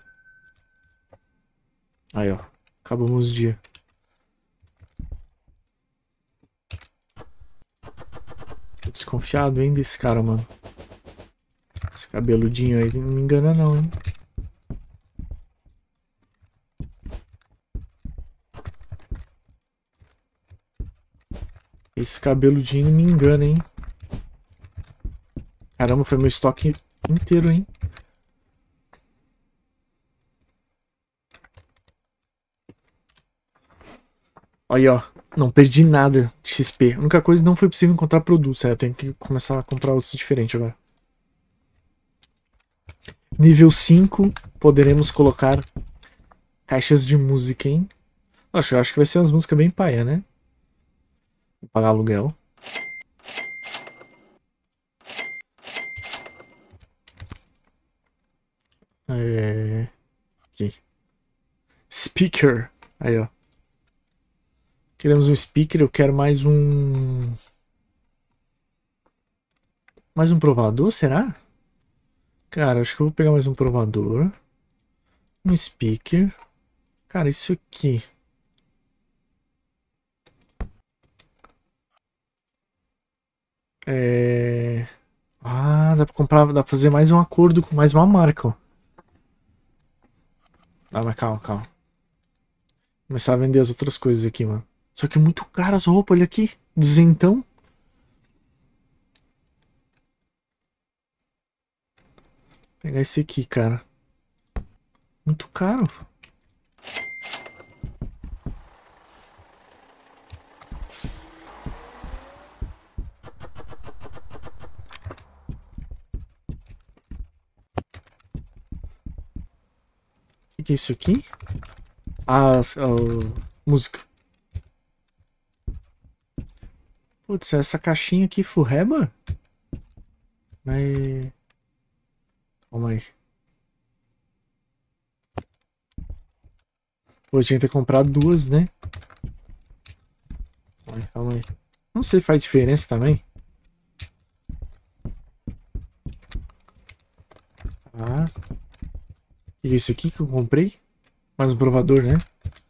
Aí, ó. Acabamos o dia. Tô desconfiado, hein, desse cara, mano. Esse cabeludinho aí não me engana não, hein. Esse cabeludinho não me engana, hein. Caramba, foi meu estoque inteiro, hein. Aí, ó. Não perdi nada de XP. A única coisa, não foi possível encontrar produtos. Eu tenho que começar a comprar outros diferentes agora. Nível 5, poderemos colocar caixas de música, hein? Acho que vai ser umas músicas bem paia, né? Vou pagar aluguel. Aqui. Speaker. Aí, ó. Queremos um speaker, eu quero mais um... Mais um provador, será? Cara, acho que eu vou pegar mais um provador. Um speaker. Cara, isso aqui. Ah, dá pra comprar, dá pra fazer mais um acordo com mais uma marca, ó. Ah, mas calma, calma. Começar a vender as outras coisas aqui, mano. Só que é muito caro as roupas, olha aqui. Duzentão. Vou pegar esse aqui, cara. Muito caro. O que é isso aqui? Ah, música. Putz, essa caixinha aqui furreba? Mas... Calma aí. Pô, eu tinha que ter comprado duas, né? Calma aí. Não sei se faz diferença também. Ah. E isso aqui que eu comprei? Mais um provador, né?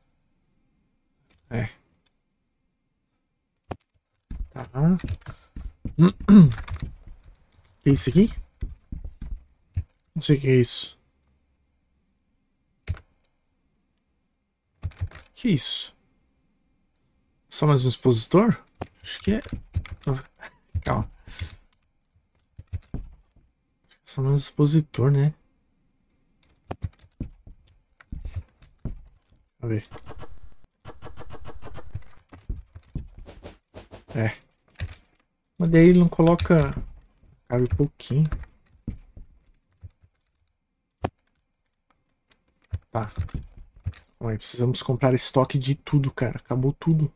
É. Tá. Que é isso aqui? Não sei o que é isso. Que é isso? Só mais um expositor? Acho que é. Calma. Só mais um expositor, né? Deixa eu ver. É. Mas daí ele não coloca. Cabe um pouquinho. Tá. Calma aí, precisamos comprar estoque de tudo, cara. Acabou tudo.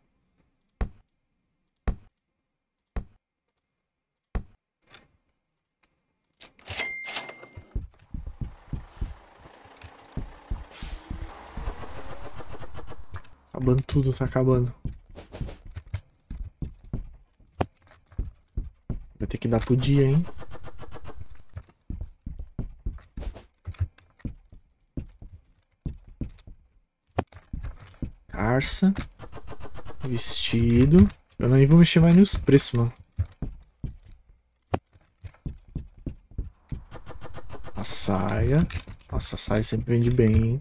Acabando tudo, tá acabando. Vai ter que dar pro dia, hein? Carça. Vestido. Eu nem vou mexer mais nos preços, mano. A saia. Nossa, a saia sempre vende bem, hein?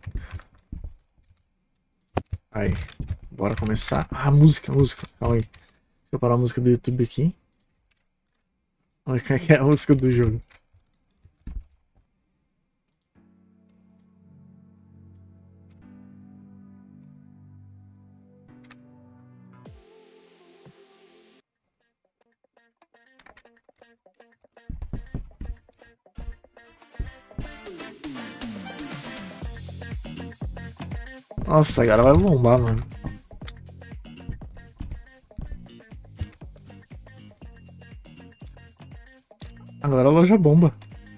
Aí. Bora começar. Ah, música, música. Calma aí. Deixa eu parar a música do YouTube aqui. Olha como é que é a música do jogo. Nossa, agora vai bombar, mano. Agora a loja bomba.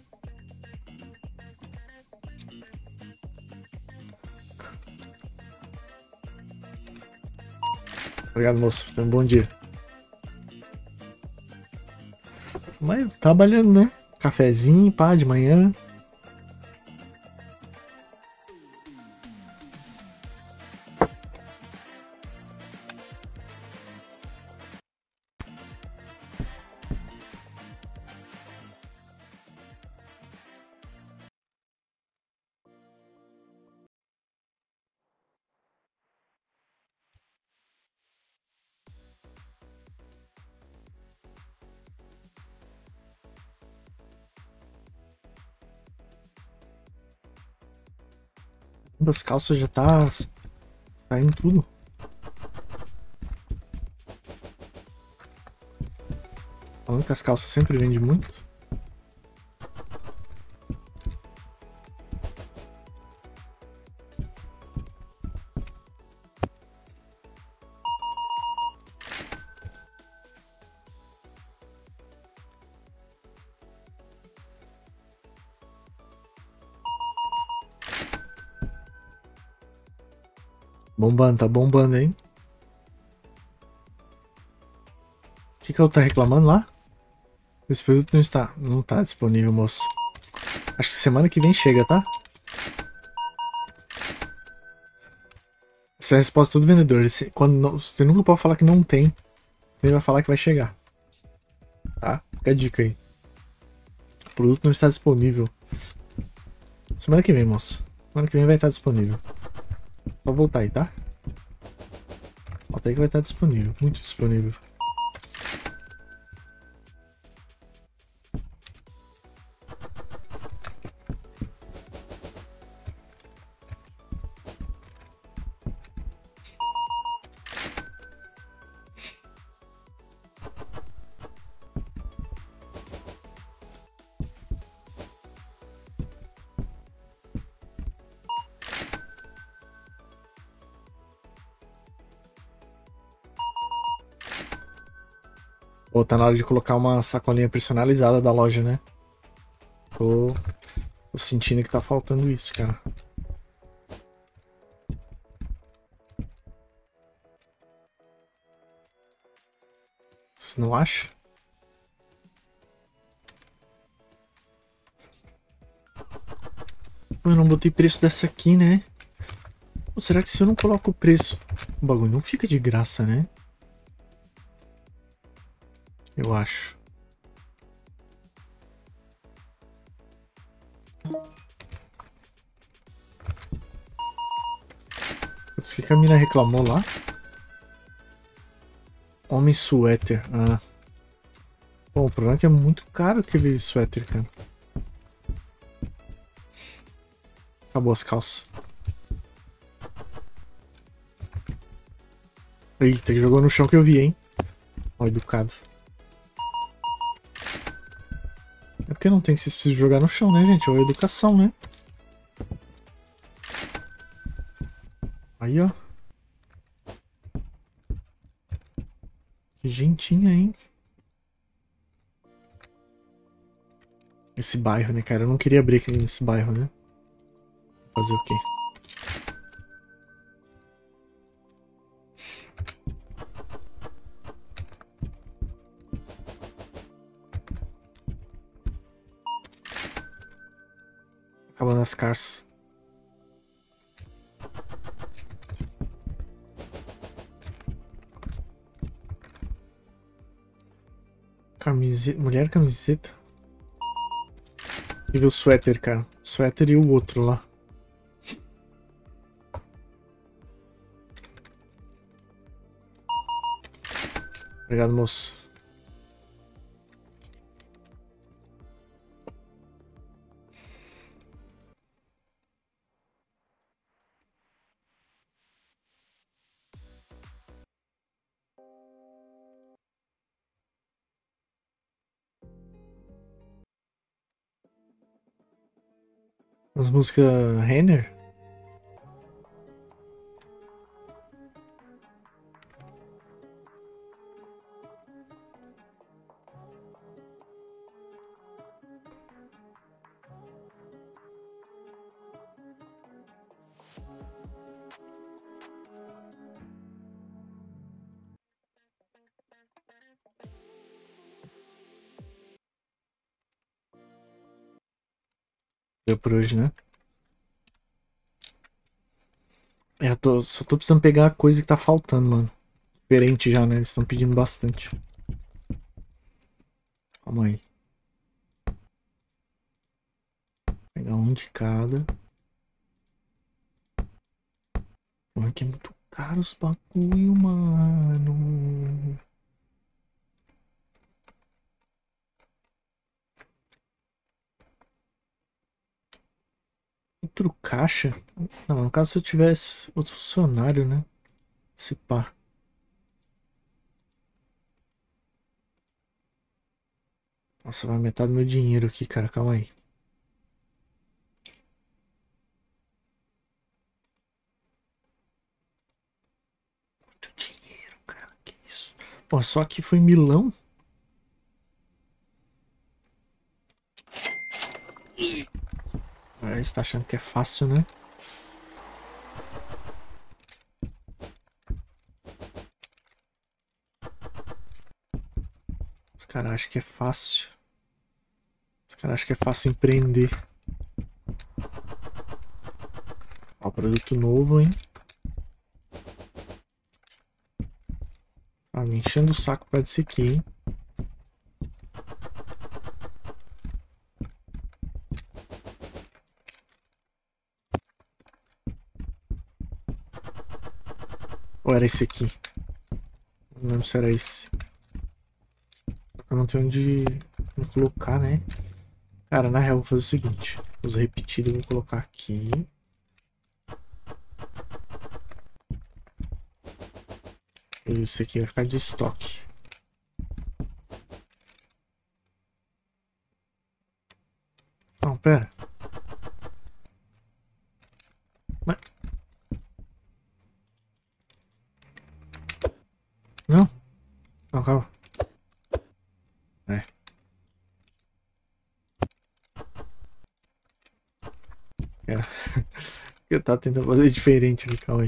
Obrigado, moço. Tenha um bom dia. Mas trabalhando, né? Cafezinho, pá, de manhã. As calças já tá saindo tudo. Falando que as calças sempre vendem muito. Bombando, tá bombando, hein? O que ela tá reclamando lá? Esse produto não tá disponível, moço. Acho que semana que vem chega, tá? Essa é a resposta do vendedor. Você nunca pode falar que não tem. Ele vai falar que vai chegar. Tá? Fica a dica aí. O produto não está disponível. Semana que vem, moço. Semana que vem vai estar disponível. Só voltar aí, tá? Volta aí que vai estar disponível. Muito disponível. Pô, tá na hora de colocar uma sacolinha personalizada da loja, né? Tô sentindo que tá faltando isso, cara. Você não acha? Pô, eu não botei preço dessa aqui, né? Pô, será que se eu não coloco o preço... O bagulho não fica de graça, né? Eu acho. Putz, o que a mina reclamou lá? Homem suéter. Ah. Bom, o problema é que é muito caro aquele suéter, cara. Acabou as calças. Eita, que jogou no chão que eu vi, hein? Ó, educado. É porque não tem que vocês precisam jogar no chão, né, gente? É uma educação, né? Aí, ó. Que gentinha, hein? Esse bairro, né, cara? Eu não queria abrir aqui nesse bairro, né? Fazer o quê? Acabando as cars. Camiseta. Mulher camiseta. E o suéter, cara. O suéter e o outro lá. Obrigado, moço. As músicas Renner? Deu por hoje, né? É, só tô precisando pegar a coisa que tá faltando, mano. Diferente já, né? Eles estão pedindo bastante. Calma aí. Pegar um de cada. Pô, aqui é muito caro os bagulho, mano. Outro caixa? Não, no caso se eu tivesse outro funcionário, né? Se pá. Nossa, vai metade do meu dinheiro aqui, cara. Calma aí. Muito dinheiro, cara. Que isso? Pô, só que foi em Milão? Ah, você tá achando que é fácil, né? Os caras acham que é fácil. Os caras acham que é fácil empreender. Ó, produto novo, hein? Tá me enchendo o saco pra disso aqui, hein? Ou era esse aqui? Não lembro se era esse. Eu não tenho onde colocar, né? Cara, na real, eu vou fazer o seguinte. Uso repetido, eu vou colocar aqui. E isso aqui vai ficar de estoque. Não, pera. Mas... Não. Não, calma. É. Era. Eu tava tentando fazer diferente ali, calma aí.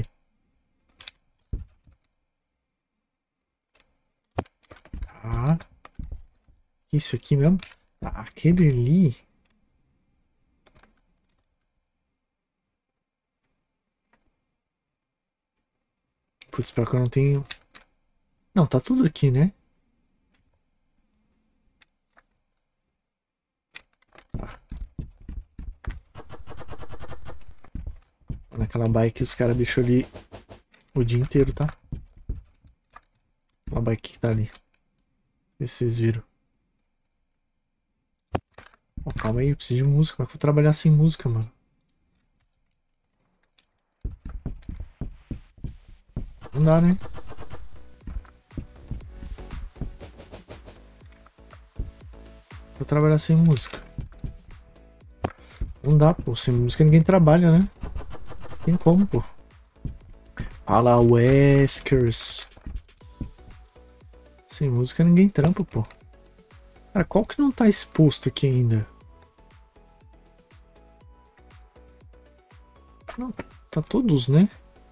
Tá. Isso aqui mesmo? Tá, aquele ali. Putz, pior que eu não tenho... Não, tá tudo aqui, né? Tá. Naquela bike os caras deixou ali o dia inteiro, tá? Uma bike que tá ali. Não sei se vocês viram. Oh, calma aí, eu preciso de música. Como é que eu vou trabalhar sem música, mano? Não dá, né? Vou trabalhar sem música. Não dá, pô. Sem música ninguém trabalha, né? Tem como, pô. Fala, Weskers. Sem música ninguém trampa, pô. Cara, qual que não tá exposto aqui ainda? Não, tá todos, né?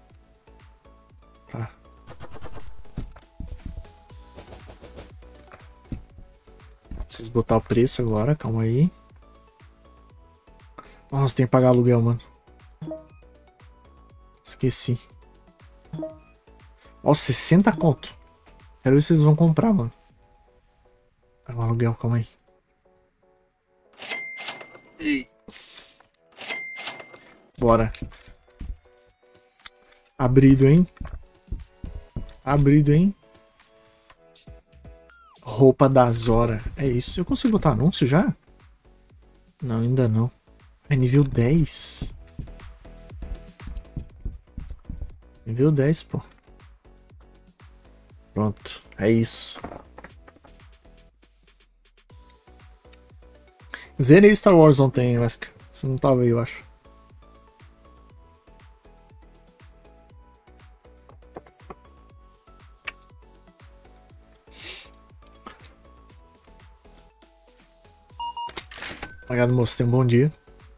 Tá. Preciso botar o preço agora, calma aí. Nossa, tem que pagar aluguel, mano. Esqueci. Ó, 60 conto. Quero ver se vocês vão comprar, mano. Pagar o aluguel, calma aí. Bora. Abrido, hein? Abrido, hein? Roupa da Zora. É isso. Eu consigo botar anúncio já? Não, ainda não. É nível 10. Nível 10, pô. Pronto. É isso. Zerei Star Wars ontem, Wesker. Você não tava aí, eu acho. Obrigado, moço. Tenha um bom dia.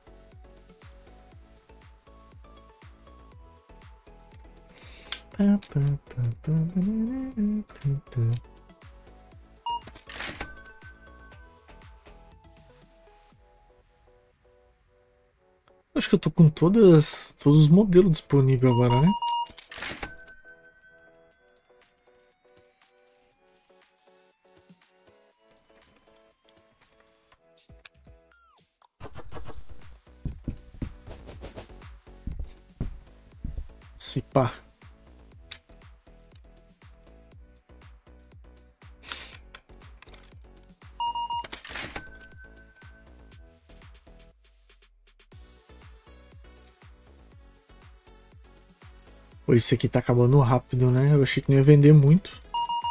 Acho que eu tô com todos os modelos disponíveis agora, né? Se pá. Pô, esse aqui tá acabando rápido, né? Eu achei que não ia vender muito.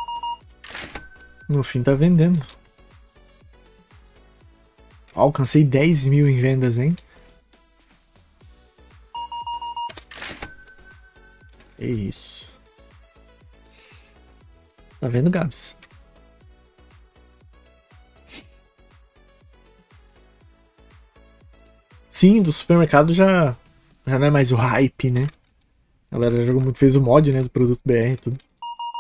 No fim tá vendendo. Ó, alcancei 10 mil em vendas, hein? É isso. Tá vendo, Gabs? Sim, do supermercado já não é mais o hype, né? A galera jogou muito, fez o mod, né, do produto BR e tudo.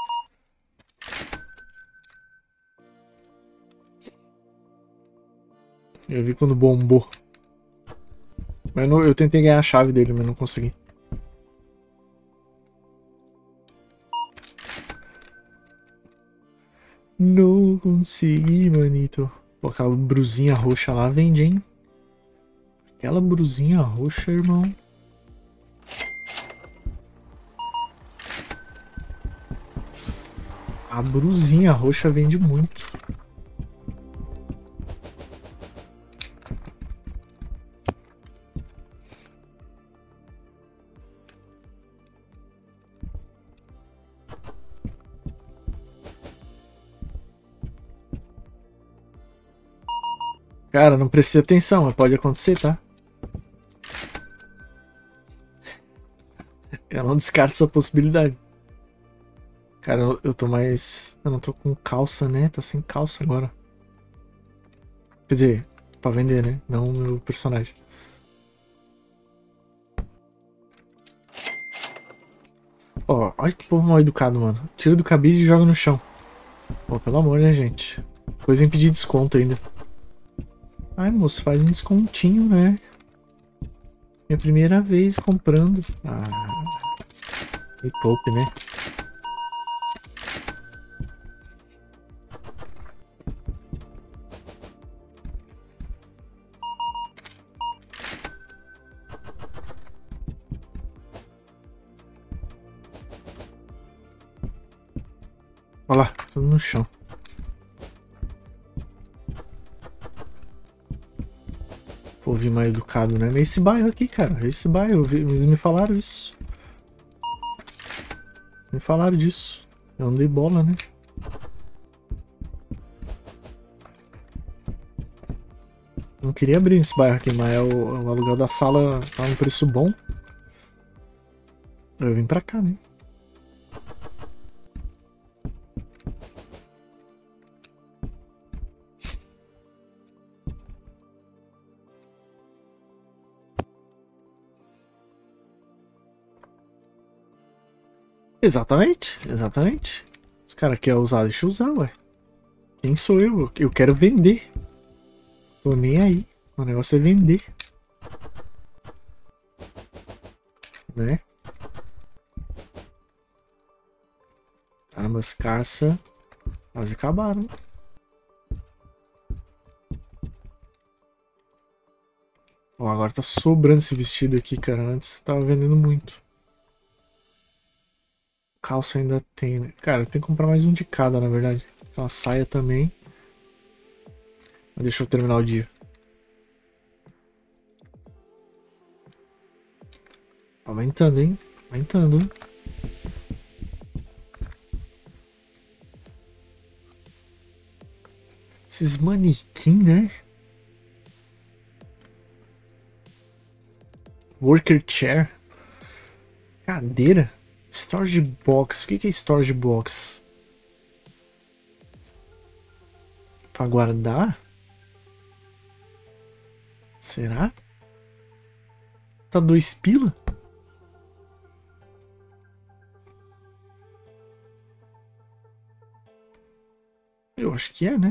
Eu vi quando bombou. Mas eu tentei ganhar a chave dele, mas não consegui. Não consegui, manito. Pô, aquela brusinha roxa lá vende, hein? Aquela brusinha roxa, irmão. A brusinha roxa vende muito. Cara, não prestei atenção, mas pode acontecer, tá? Eu não descarto essa possibilidade. Cara, eu tô mais... Eu não tô com calça, né? Tá sem calça agora. Quer dizer, pra vender, né? Não o meu personagem. Ó, olha que povo mal educado, mano. Tira do cabide e joga no chão. Pô, pelo amor, né, gente? Depois vem pedir desconto ainda. Ai, moço, faz um descontinho, né? Minha primeira vez comprando. Ah, me poupe, né? Olha lá, tudo no chão. Ouvi mal educado, né? Nesse bairro aqui, cara. Esse bairro, eles me falaram isso. Me falaram disso. Eu não dei bola, né? Não queria abrir esse bairro aqui, mas o aluguel da sala tá um preço bom. Eu vim pra cá, né? Exatamente, exatamente. Os caras querem usar, deixa eu usar, ué. Quem sou eu? Eu quero vender. Tô nem aí. O negócio é vender. Né? Caramba, as carças quase acabaram. Ó, agora tá sobrando esse vestido aqui, cara. Antes tava vendendo muito. Calça ainda tem, né? Cara, tem que comprar mais um de cada, na verdade. Tem uma saia também. Mas deixa eu terminar o dia. Aumentando, hein? Aumentando. Esses manequim, né? Worker chair. Cadeira. Storage box. O que é storage box? Pra guardar? Será? Tá 2 pila? Eu acho que é, né?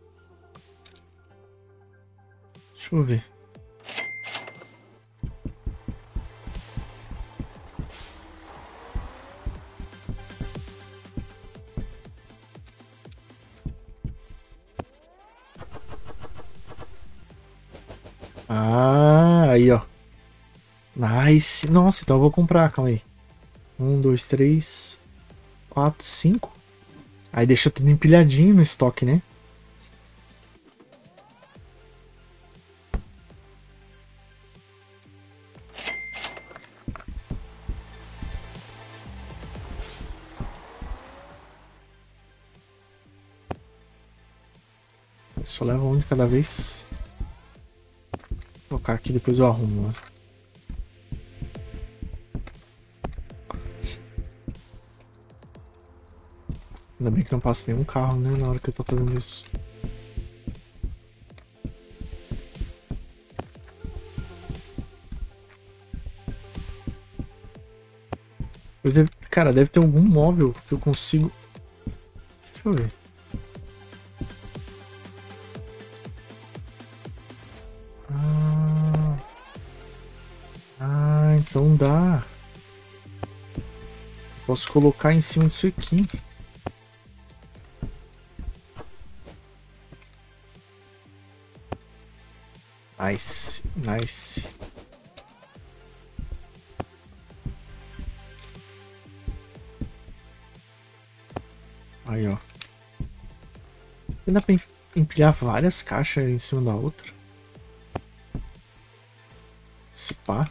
Deixa eu ver. Ah, aí, ó. Nice. Nossa, então eu vou comprar, calma aí. 1, 2, 3, 4, 5. Aí deixa tudo empilhadinho no estoque, né? Só leva um de cada vez. Vou colocar aqui, depois eu arrumo, mano. Ainda bem que não passa nenhum carro, né, na hora que eu tô fazendo isso. Mas deve, cara, deve ter algum móvel que eu consigo... Deixa eu ver. Então dá. Posso colocar em cima disso aqui. Nice, nice. Aí, ó. E dá pra empilhar várias caixas em cima da outra. Se pá.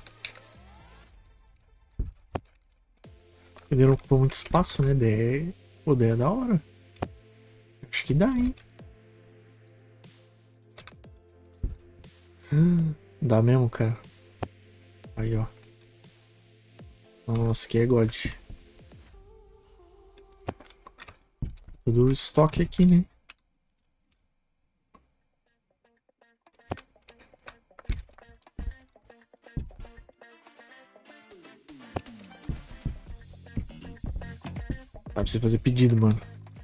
Ele não ocupa muito espaço, né? Pô, é da hora. Acho que dá, hein? Dá mesmo, cara. Aí, ó. Nossa, que é God. Tudo estoque aqui, né? Dá pra você fazer pedido, mano.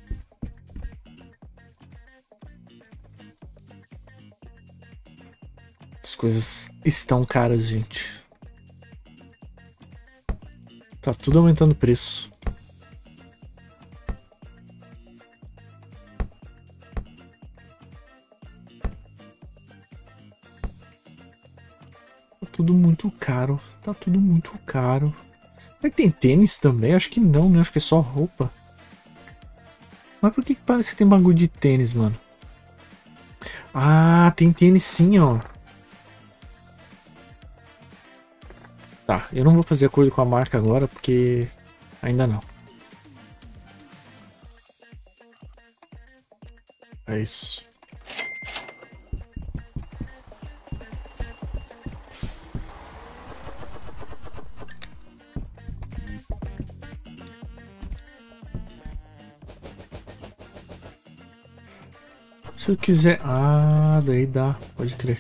As coisas estão caras, gente. Tá tudo aumentando o preço. Tá tudo muito caro. Tá tudo muito caro. Será que tem tênis também? Acho que não, né? Acho que é só roupa. Mas por que que parece que tem bagulho de tênis, mano? Ah, tem tênis sim, ó. Tá, eu não vou fazer acordo com a marca agora, porque ainda não. É isso. Se eu quiser... Ah, daí dá. Pode crer.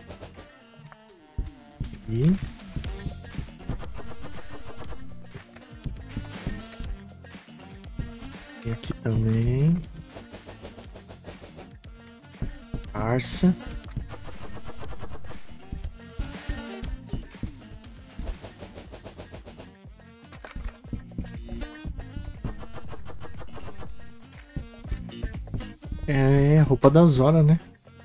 E aqui também. Arça. É roupa da Zora, né?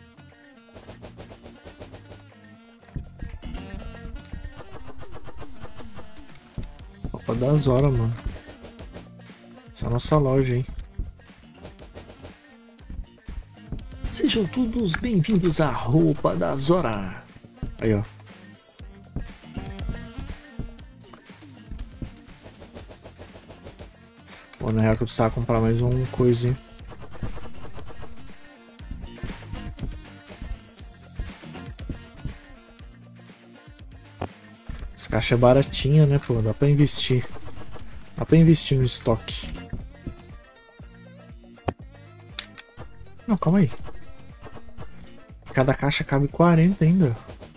Roupa da Zora, mano. Essa é a nossa loja, hein? Sejam todos bem-vindos à Roupa da Zora. Aí, ó. Bom, na real que eu precisava comprar mais um coisa, hein? Essa caixa é baratinha, né, pô? Dá pra investir. Dá pra investir no estoque. Não, calma aí. Cada caixa cabe 40 ainda.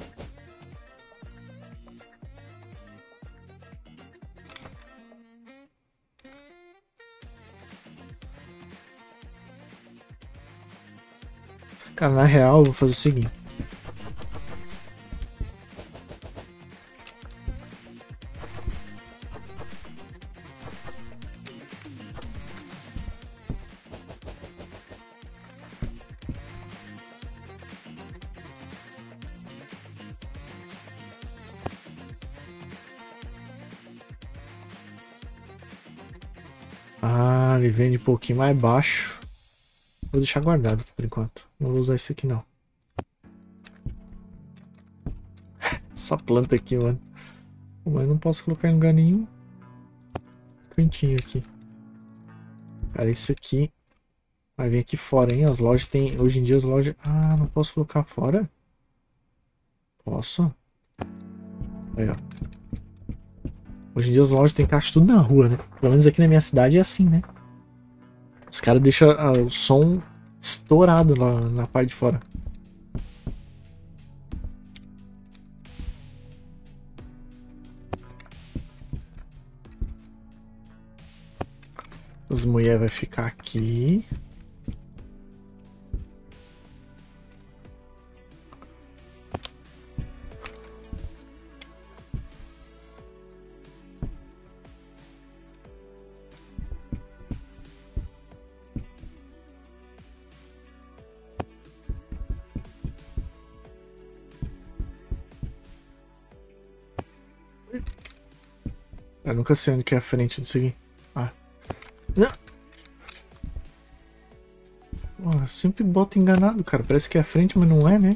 Cara, na real, eu vou fazer o seguinte. Ah, ele vende um pouquinho mais baixo. Vou deixar guardado aqui por enquanto. Não vou usar isso aqui não. Essa planta aqui, mano. Mas eu não posso colocar em lugar nenhum. Cantinho aqui. Cara, isso aqui vai vir aqui fora, hein? As lojas tem... Hoje em dia as lojas... Ah, não posso colocar fora? Posso? Aí, ó. Hoje em dia as lojas tem caixa tudo na rua, né? Pelo menos aqui na minha cidade é assim, né? Os caras deixam o som estourado lá na parte de fora. As mulheres vão ficar aqui. Eu nunca sei onde que é a frente disso aqui. Ah. Não. Oh, sempre boto enganado, cara. Parece que é a frente, mas não é, né?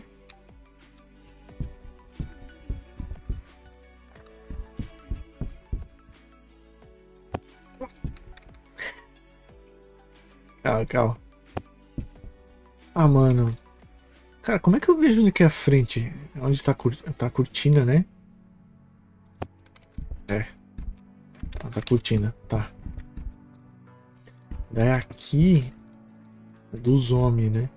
Calma, calma. Ah, mano. Cara, como é que eu vejo onde que é a frente? Onde tá a cortina, né? É. Ah, tá a cortina, tá. Daí aqui é dos homens, né?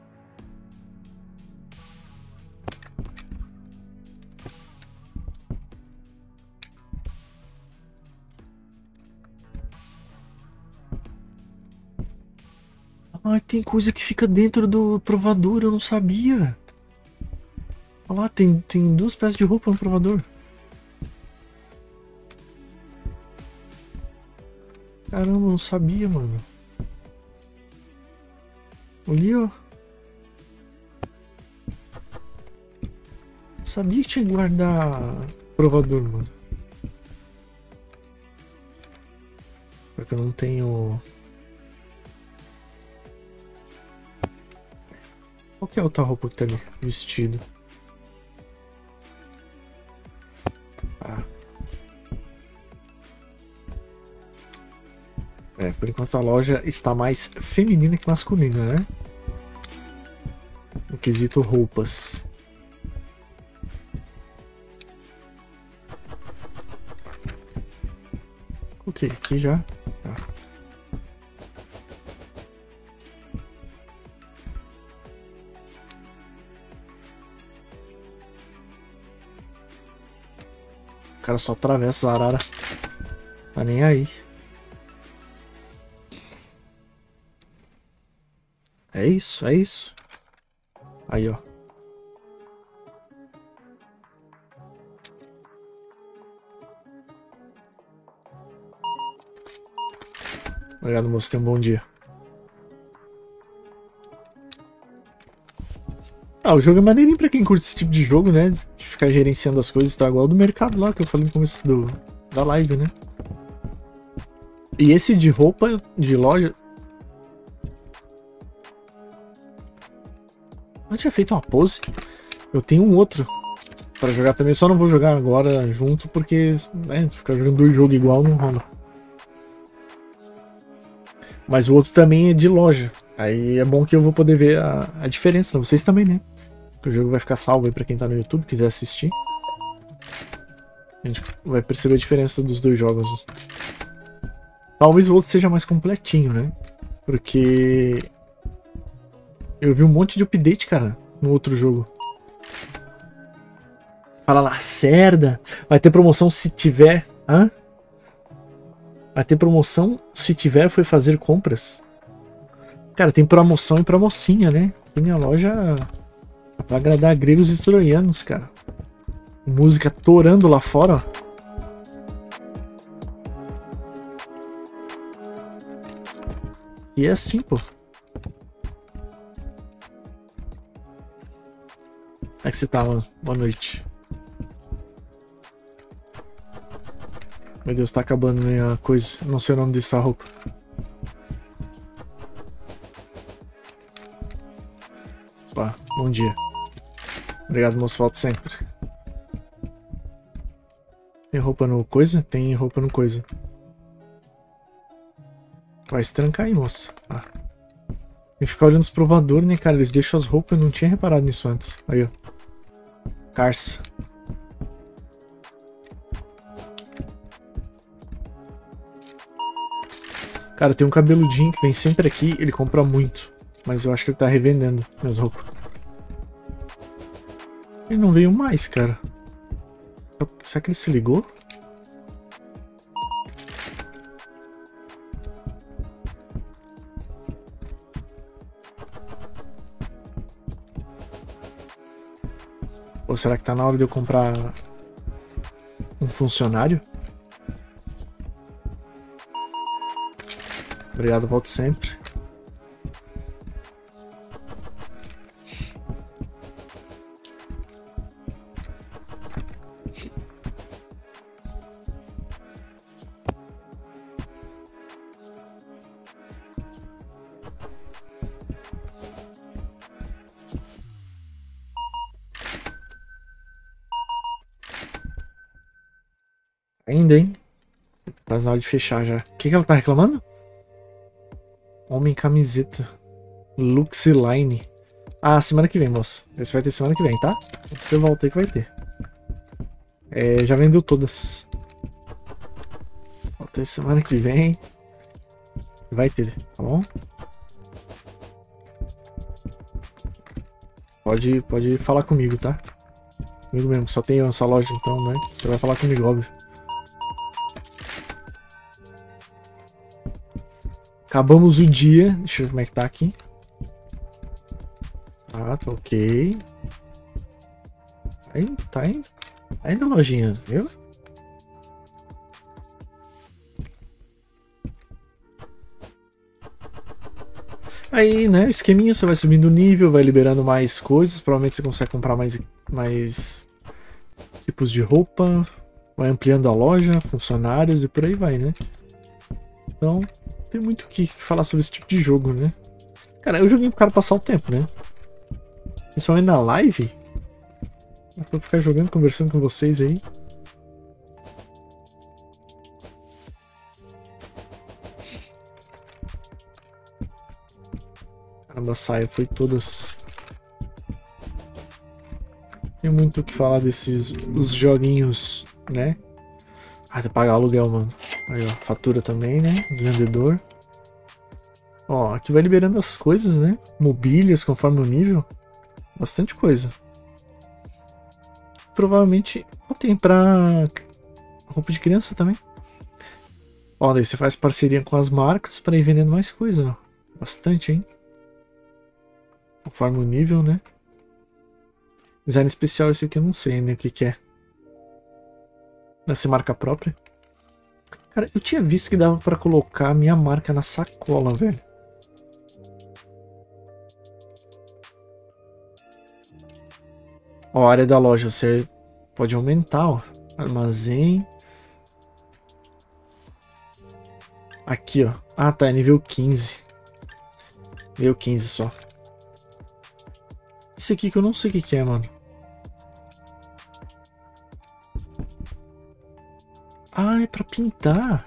Ai, tem coisa que fica dentro do provador, eu não sabia. Olha lá, tem duas peças de roupa no provador. Caramba, eu não sabia, mano. Ali, ó. Sabia que tinha que guardar provador, mano. Porque eu não tenho... Qual que é a outra roupa que tá ali? Vestido. Ah. É, por enquanto a loja está mais feminina que masculina, né? No quesito roupas. Ok, aqui já. Tá. O cara só atravessa a arara. Tá nem aí. É isso, é isso. Aí, ó. Obrigado, moço. Tenha um bom dia. Ah, o jogo é maneirinho pra quem curte esse tipo de jogo, né? De ficar gerenciando as coisas, tá igual do mercado lá que eu falei no começo da live, né? E esse de roupa de loja... Eu tinha feito uma pose. Eu tenho um outro pra jogar também, só não vou jogar agora junto porque, né, ficar jogando dois jogos igual não rola. Mas o outro também é de loja. Aí é bom que eu vou poder ver a diferença. Vocês também, né? O jogo vai ficar salvo aí pra quem tá no YouTube, quiser assistir. A gente vai perceber a diferença dos dois jogos. Talvez o outro seja mais completinho, né? Porque... eu vi um monte de update, cara, no outro jogo. Fala Lacerda. Vai ter promoção se tiver... Hã? Vai ter promoção se tiver foi fazer compras. Cara, tem promoção e promocinha, né? Aqui na loja pra agradar gregos e troianos, cara. Música torando lá fora, ó. E é assim, pô. Como é que você tá, mano? Boa noite. Meu Deus, tá acabando minha coisa. Não sei o nome dessa roupa. Opa, bom dia. Obrigado, moço. Volto sempre. Tem roupa no coisa? Tem roupa no coisa. Vai se trancar aí, moça. Ah. E ficar olhando os provadores, né, cara? Eles deixam as roupas. Eu não tinha reparado nisso antes. Aí, ó. Carça. Cara, tem um cabeludinho que vem sempre aqui. Ele compra muito. Mas eu acho que ele tá revendendo minhas roupas. Ele não veio mais, cara. Será que ele se ligou? Ou será que tá na hora de eu comprar um funcionário? Obrigado, volto sempre. Ainda, hein? Quase na hora de fechar já. O que ela tá reclamando? Homem camiseta. Luxline. Ah, semana que vem, moça. Esse vai ter semana que vem, tá? Você volta aí que vai ter. É, já vendeu todas. Volta aí semana que vem. Vai ter, tá bom? Pode falar comigo, tá? Comigo mesmo, só tem essa loja então, né? Você vai falar comigo, óbvio. Acabamos o dia. Deixa eu ver como é que tá aqui. Ah, tá ok. Tá indo a lojinha, viu? Aí, né, esqueminha, você vai subindo o nível, vai liberando mais coisas. Provavelmente você consegue comprar mais tipos de roupa. Vai ampliando a loja, funcionários e por aí vai, né? Então... tem muito o que falar sobre esse tipo de jogo, né? Cara, eu joguei pro cara passar o tempo, né? Principalmente na live. Dá pra ficar jogando, conversando com vocês aí. Caramba, a saia foi todas. Tem muito o que falar desses os joguinhos, né? Ah, tem que pagar aluguel, mano. Aí, ó, fatura também, né? Os vendedor. Ó, aqui vai liberando as coisas, né? Mobílias conforme o nível. Bastante coisa. Provavelmente tem pra roupa de criança também. Ó, daí você faz parceria com as marcas pra ir vendendo mais coisa, ó. Bastante, hein? Conforme o nível, né? Design especial, esse aqui eu não sei ainda o que que é. Deve ser marca própria. Cara, eu tinha visto que dava pra colocar a minha marca na sacola, velho. Ó, a área da loja, você pode aumentar, ó. Armazém. Aqui, ó. Ah, tá, é nível 15. Nível 15 só. Esse aqui que eu não sei o que que é, mano. Ah, é pra pintar.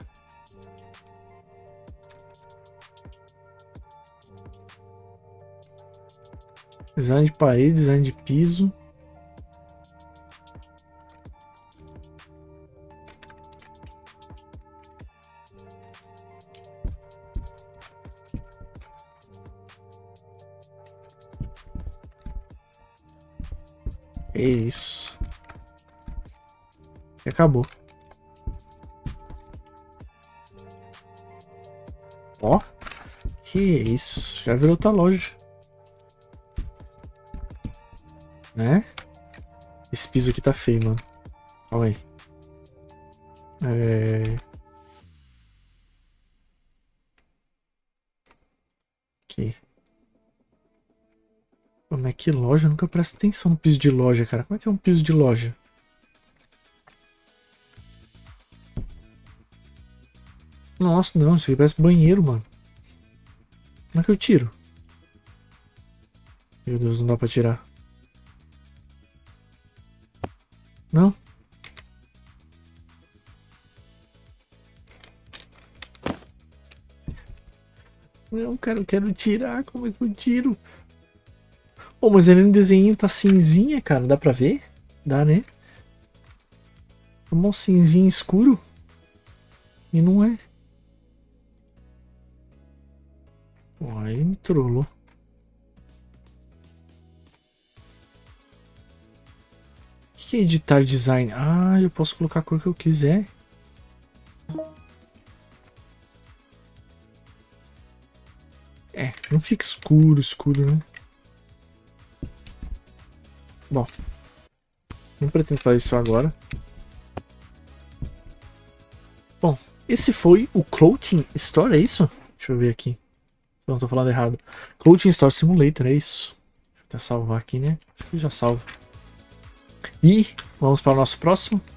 Design de parede, design de piso. É isso. E acabou. Ó. Que isso. Já virou outra loja. Né? Esse piso aqui tá feio, mano. Olha aí. Aqui. Como é que loja? Eu nunca presto atenção no piso de loja, cara. Como é que é um piso de loja? Nossa, não. Isso aqui parece banheiro, mano. Como é que eu tiro? Meu Deus, não dá pra tirar. Não? Não, cara, eu quero tirar. Como é que eu tiro? Oh, mas ele no desenho tá cinzinha, cara. Dá pra ver? Dá, né? É um cinzinho escuro. E não é. Pô, aí me trollou. O que é editar design? Ah, eu posso colocar a cor que eu quiser. É, não fica escuro, né? Bom, não pretendo fazer isso agora. Bom, esse foi o Clothing Store, é isso? Deixa eu ver aqui. Se eu não tô falando errado. Clothing Store Simulator, é isso. Deixa eu até salvar aqui, né? Acho que já salvo. E vamos para o nosso próximo.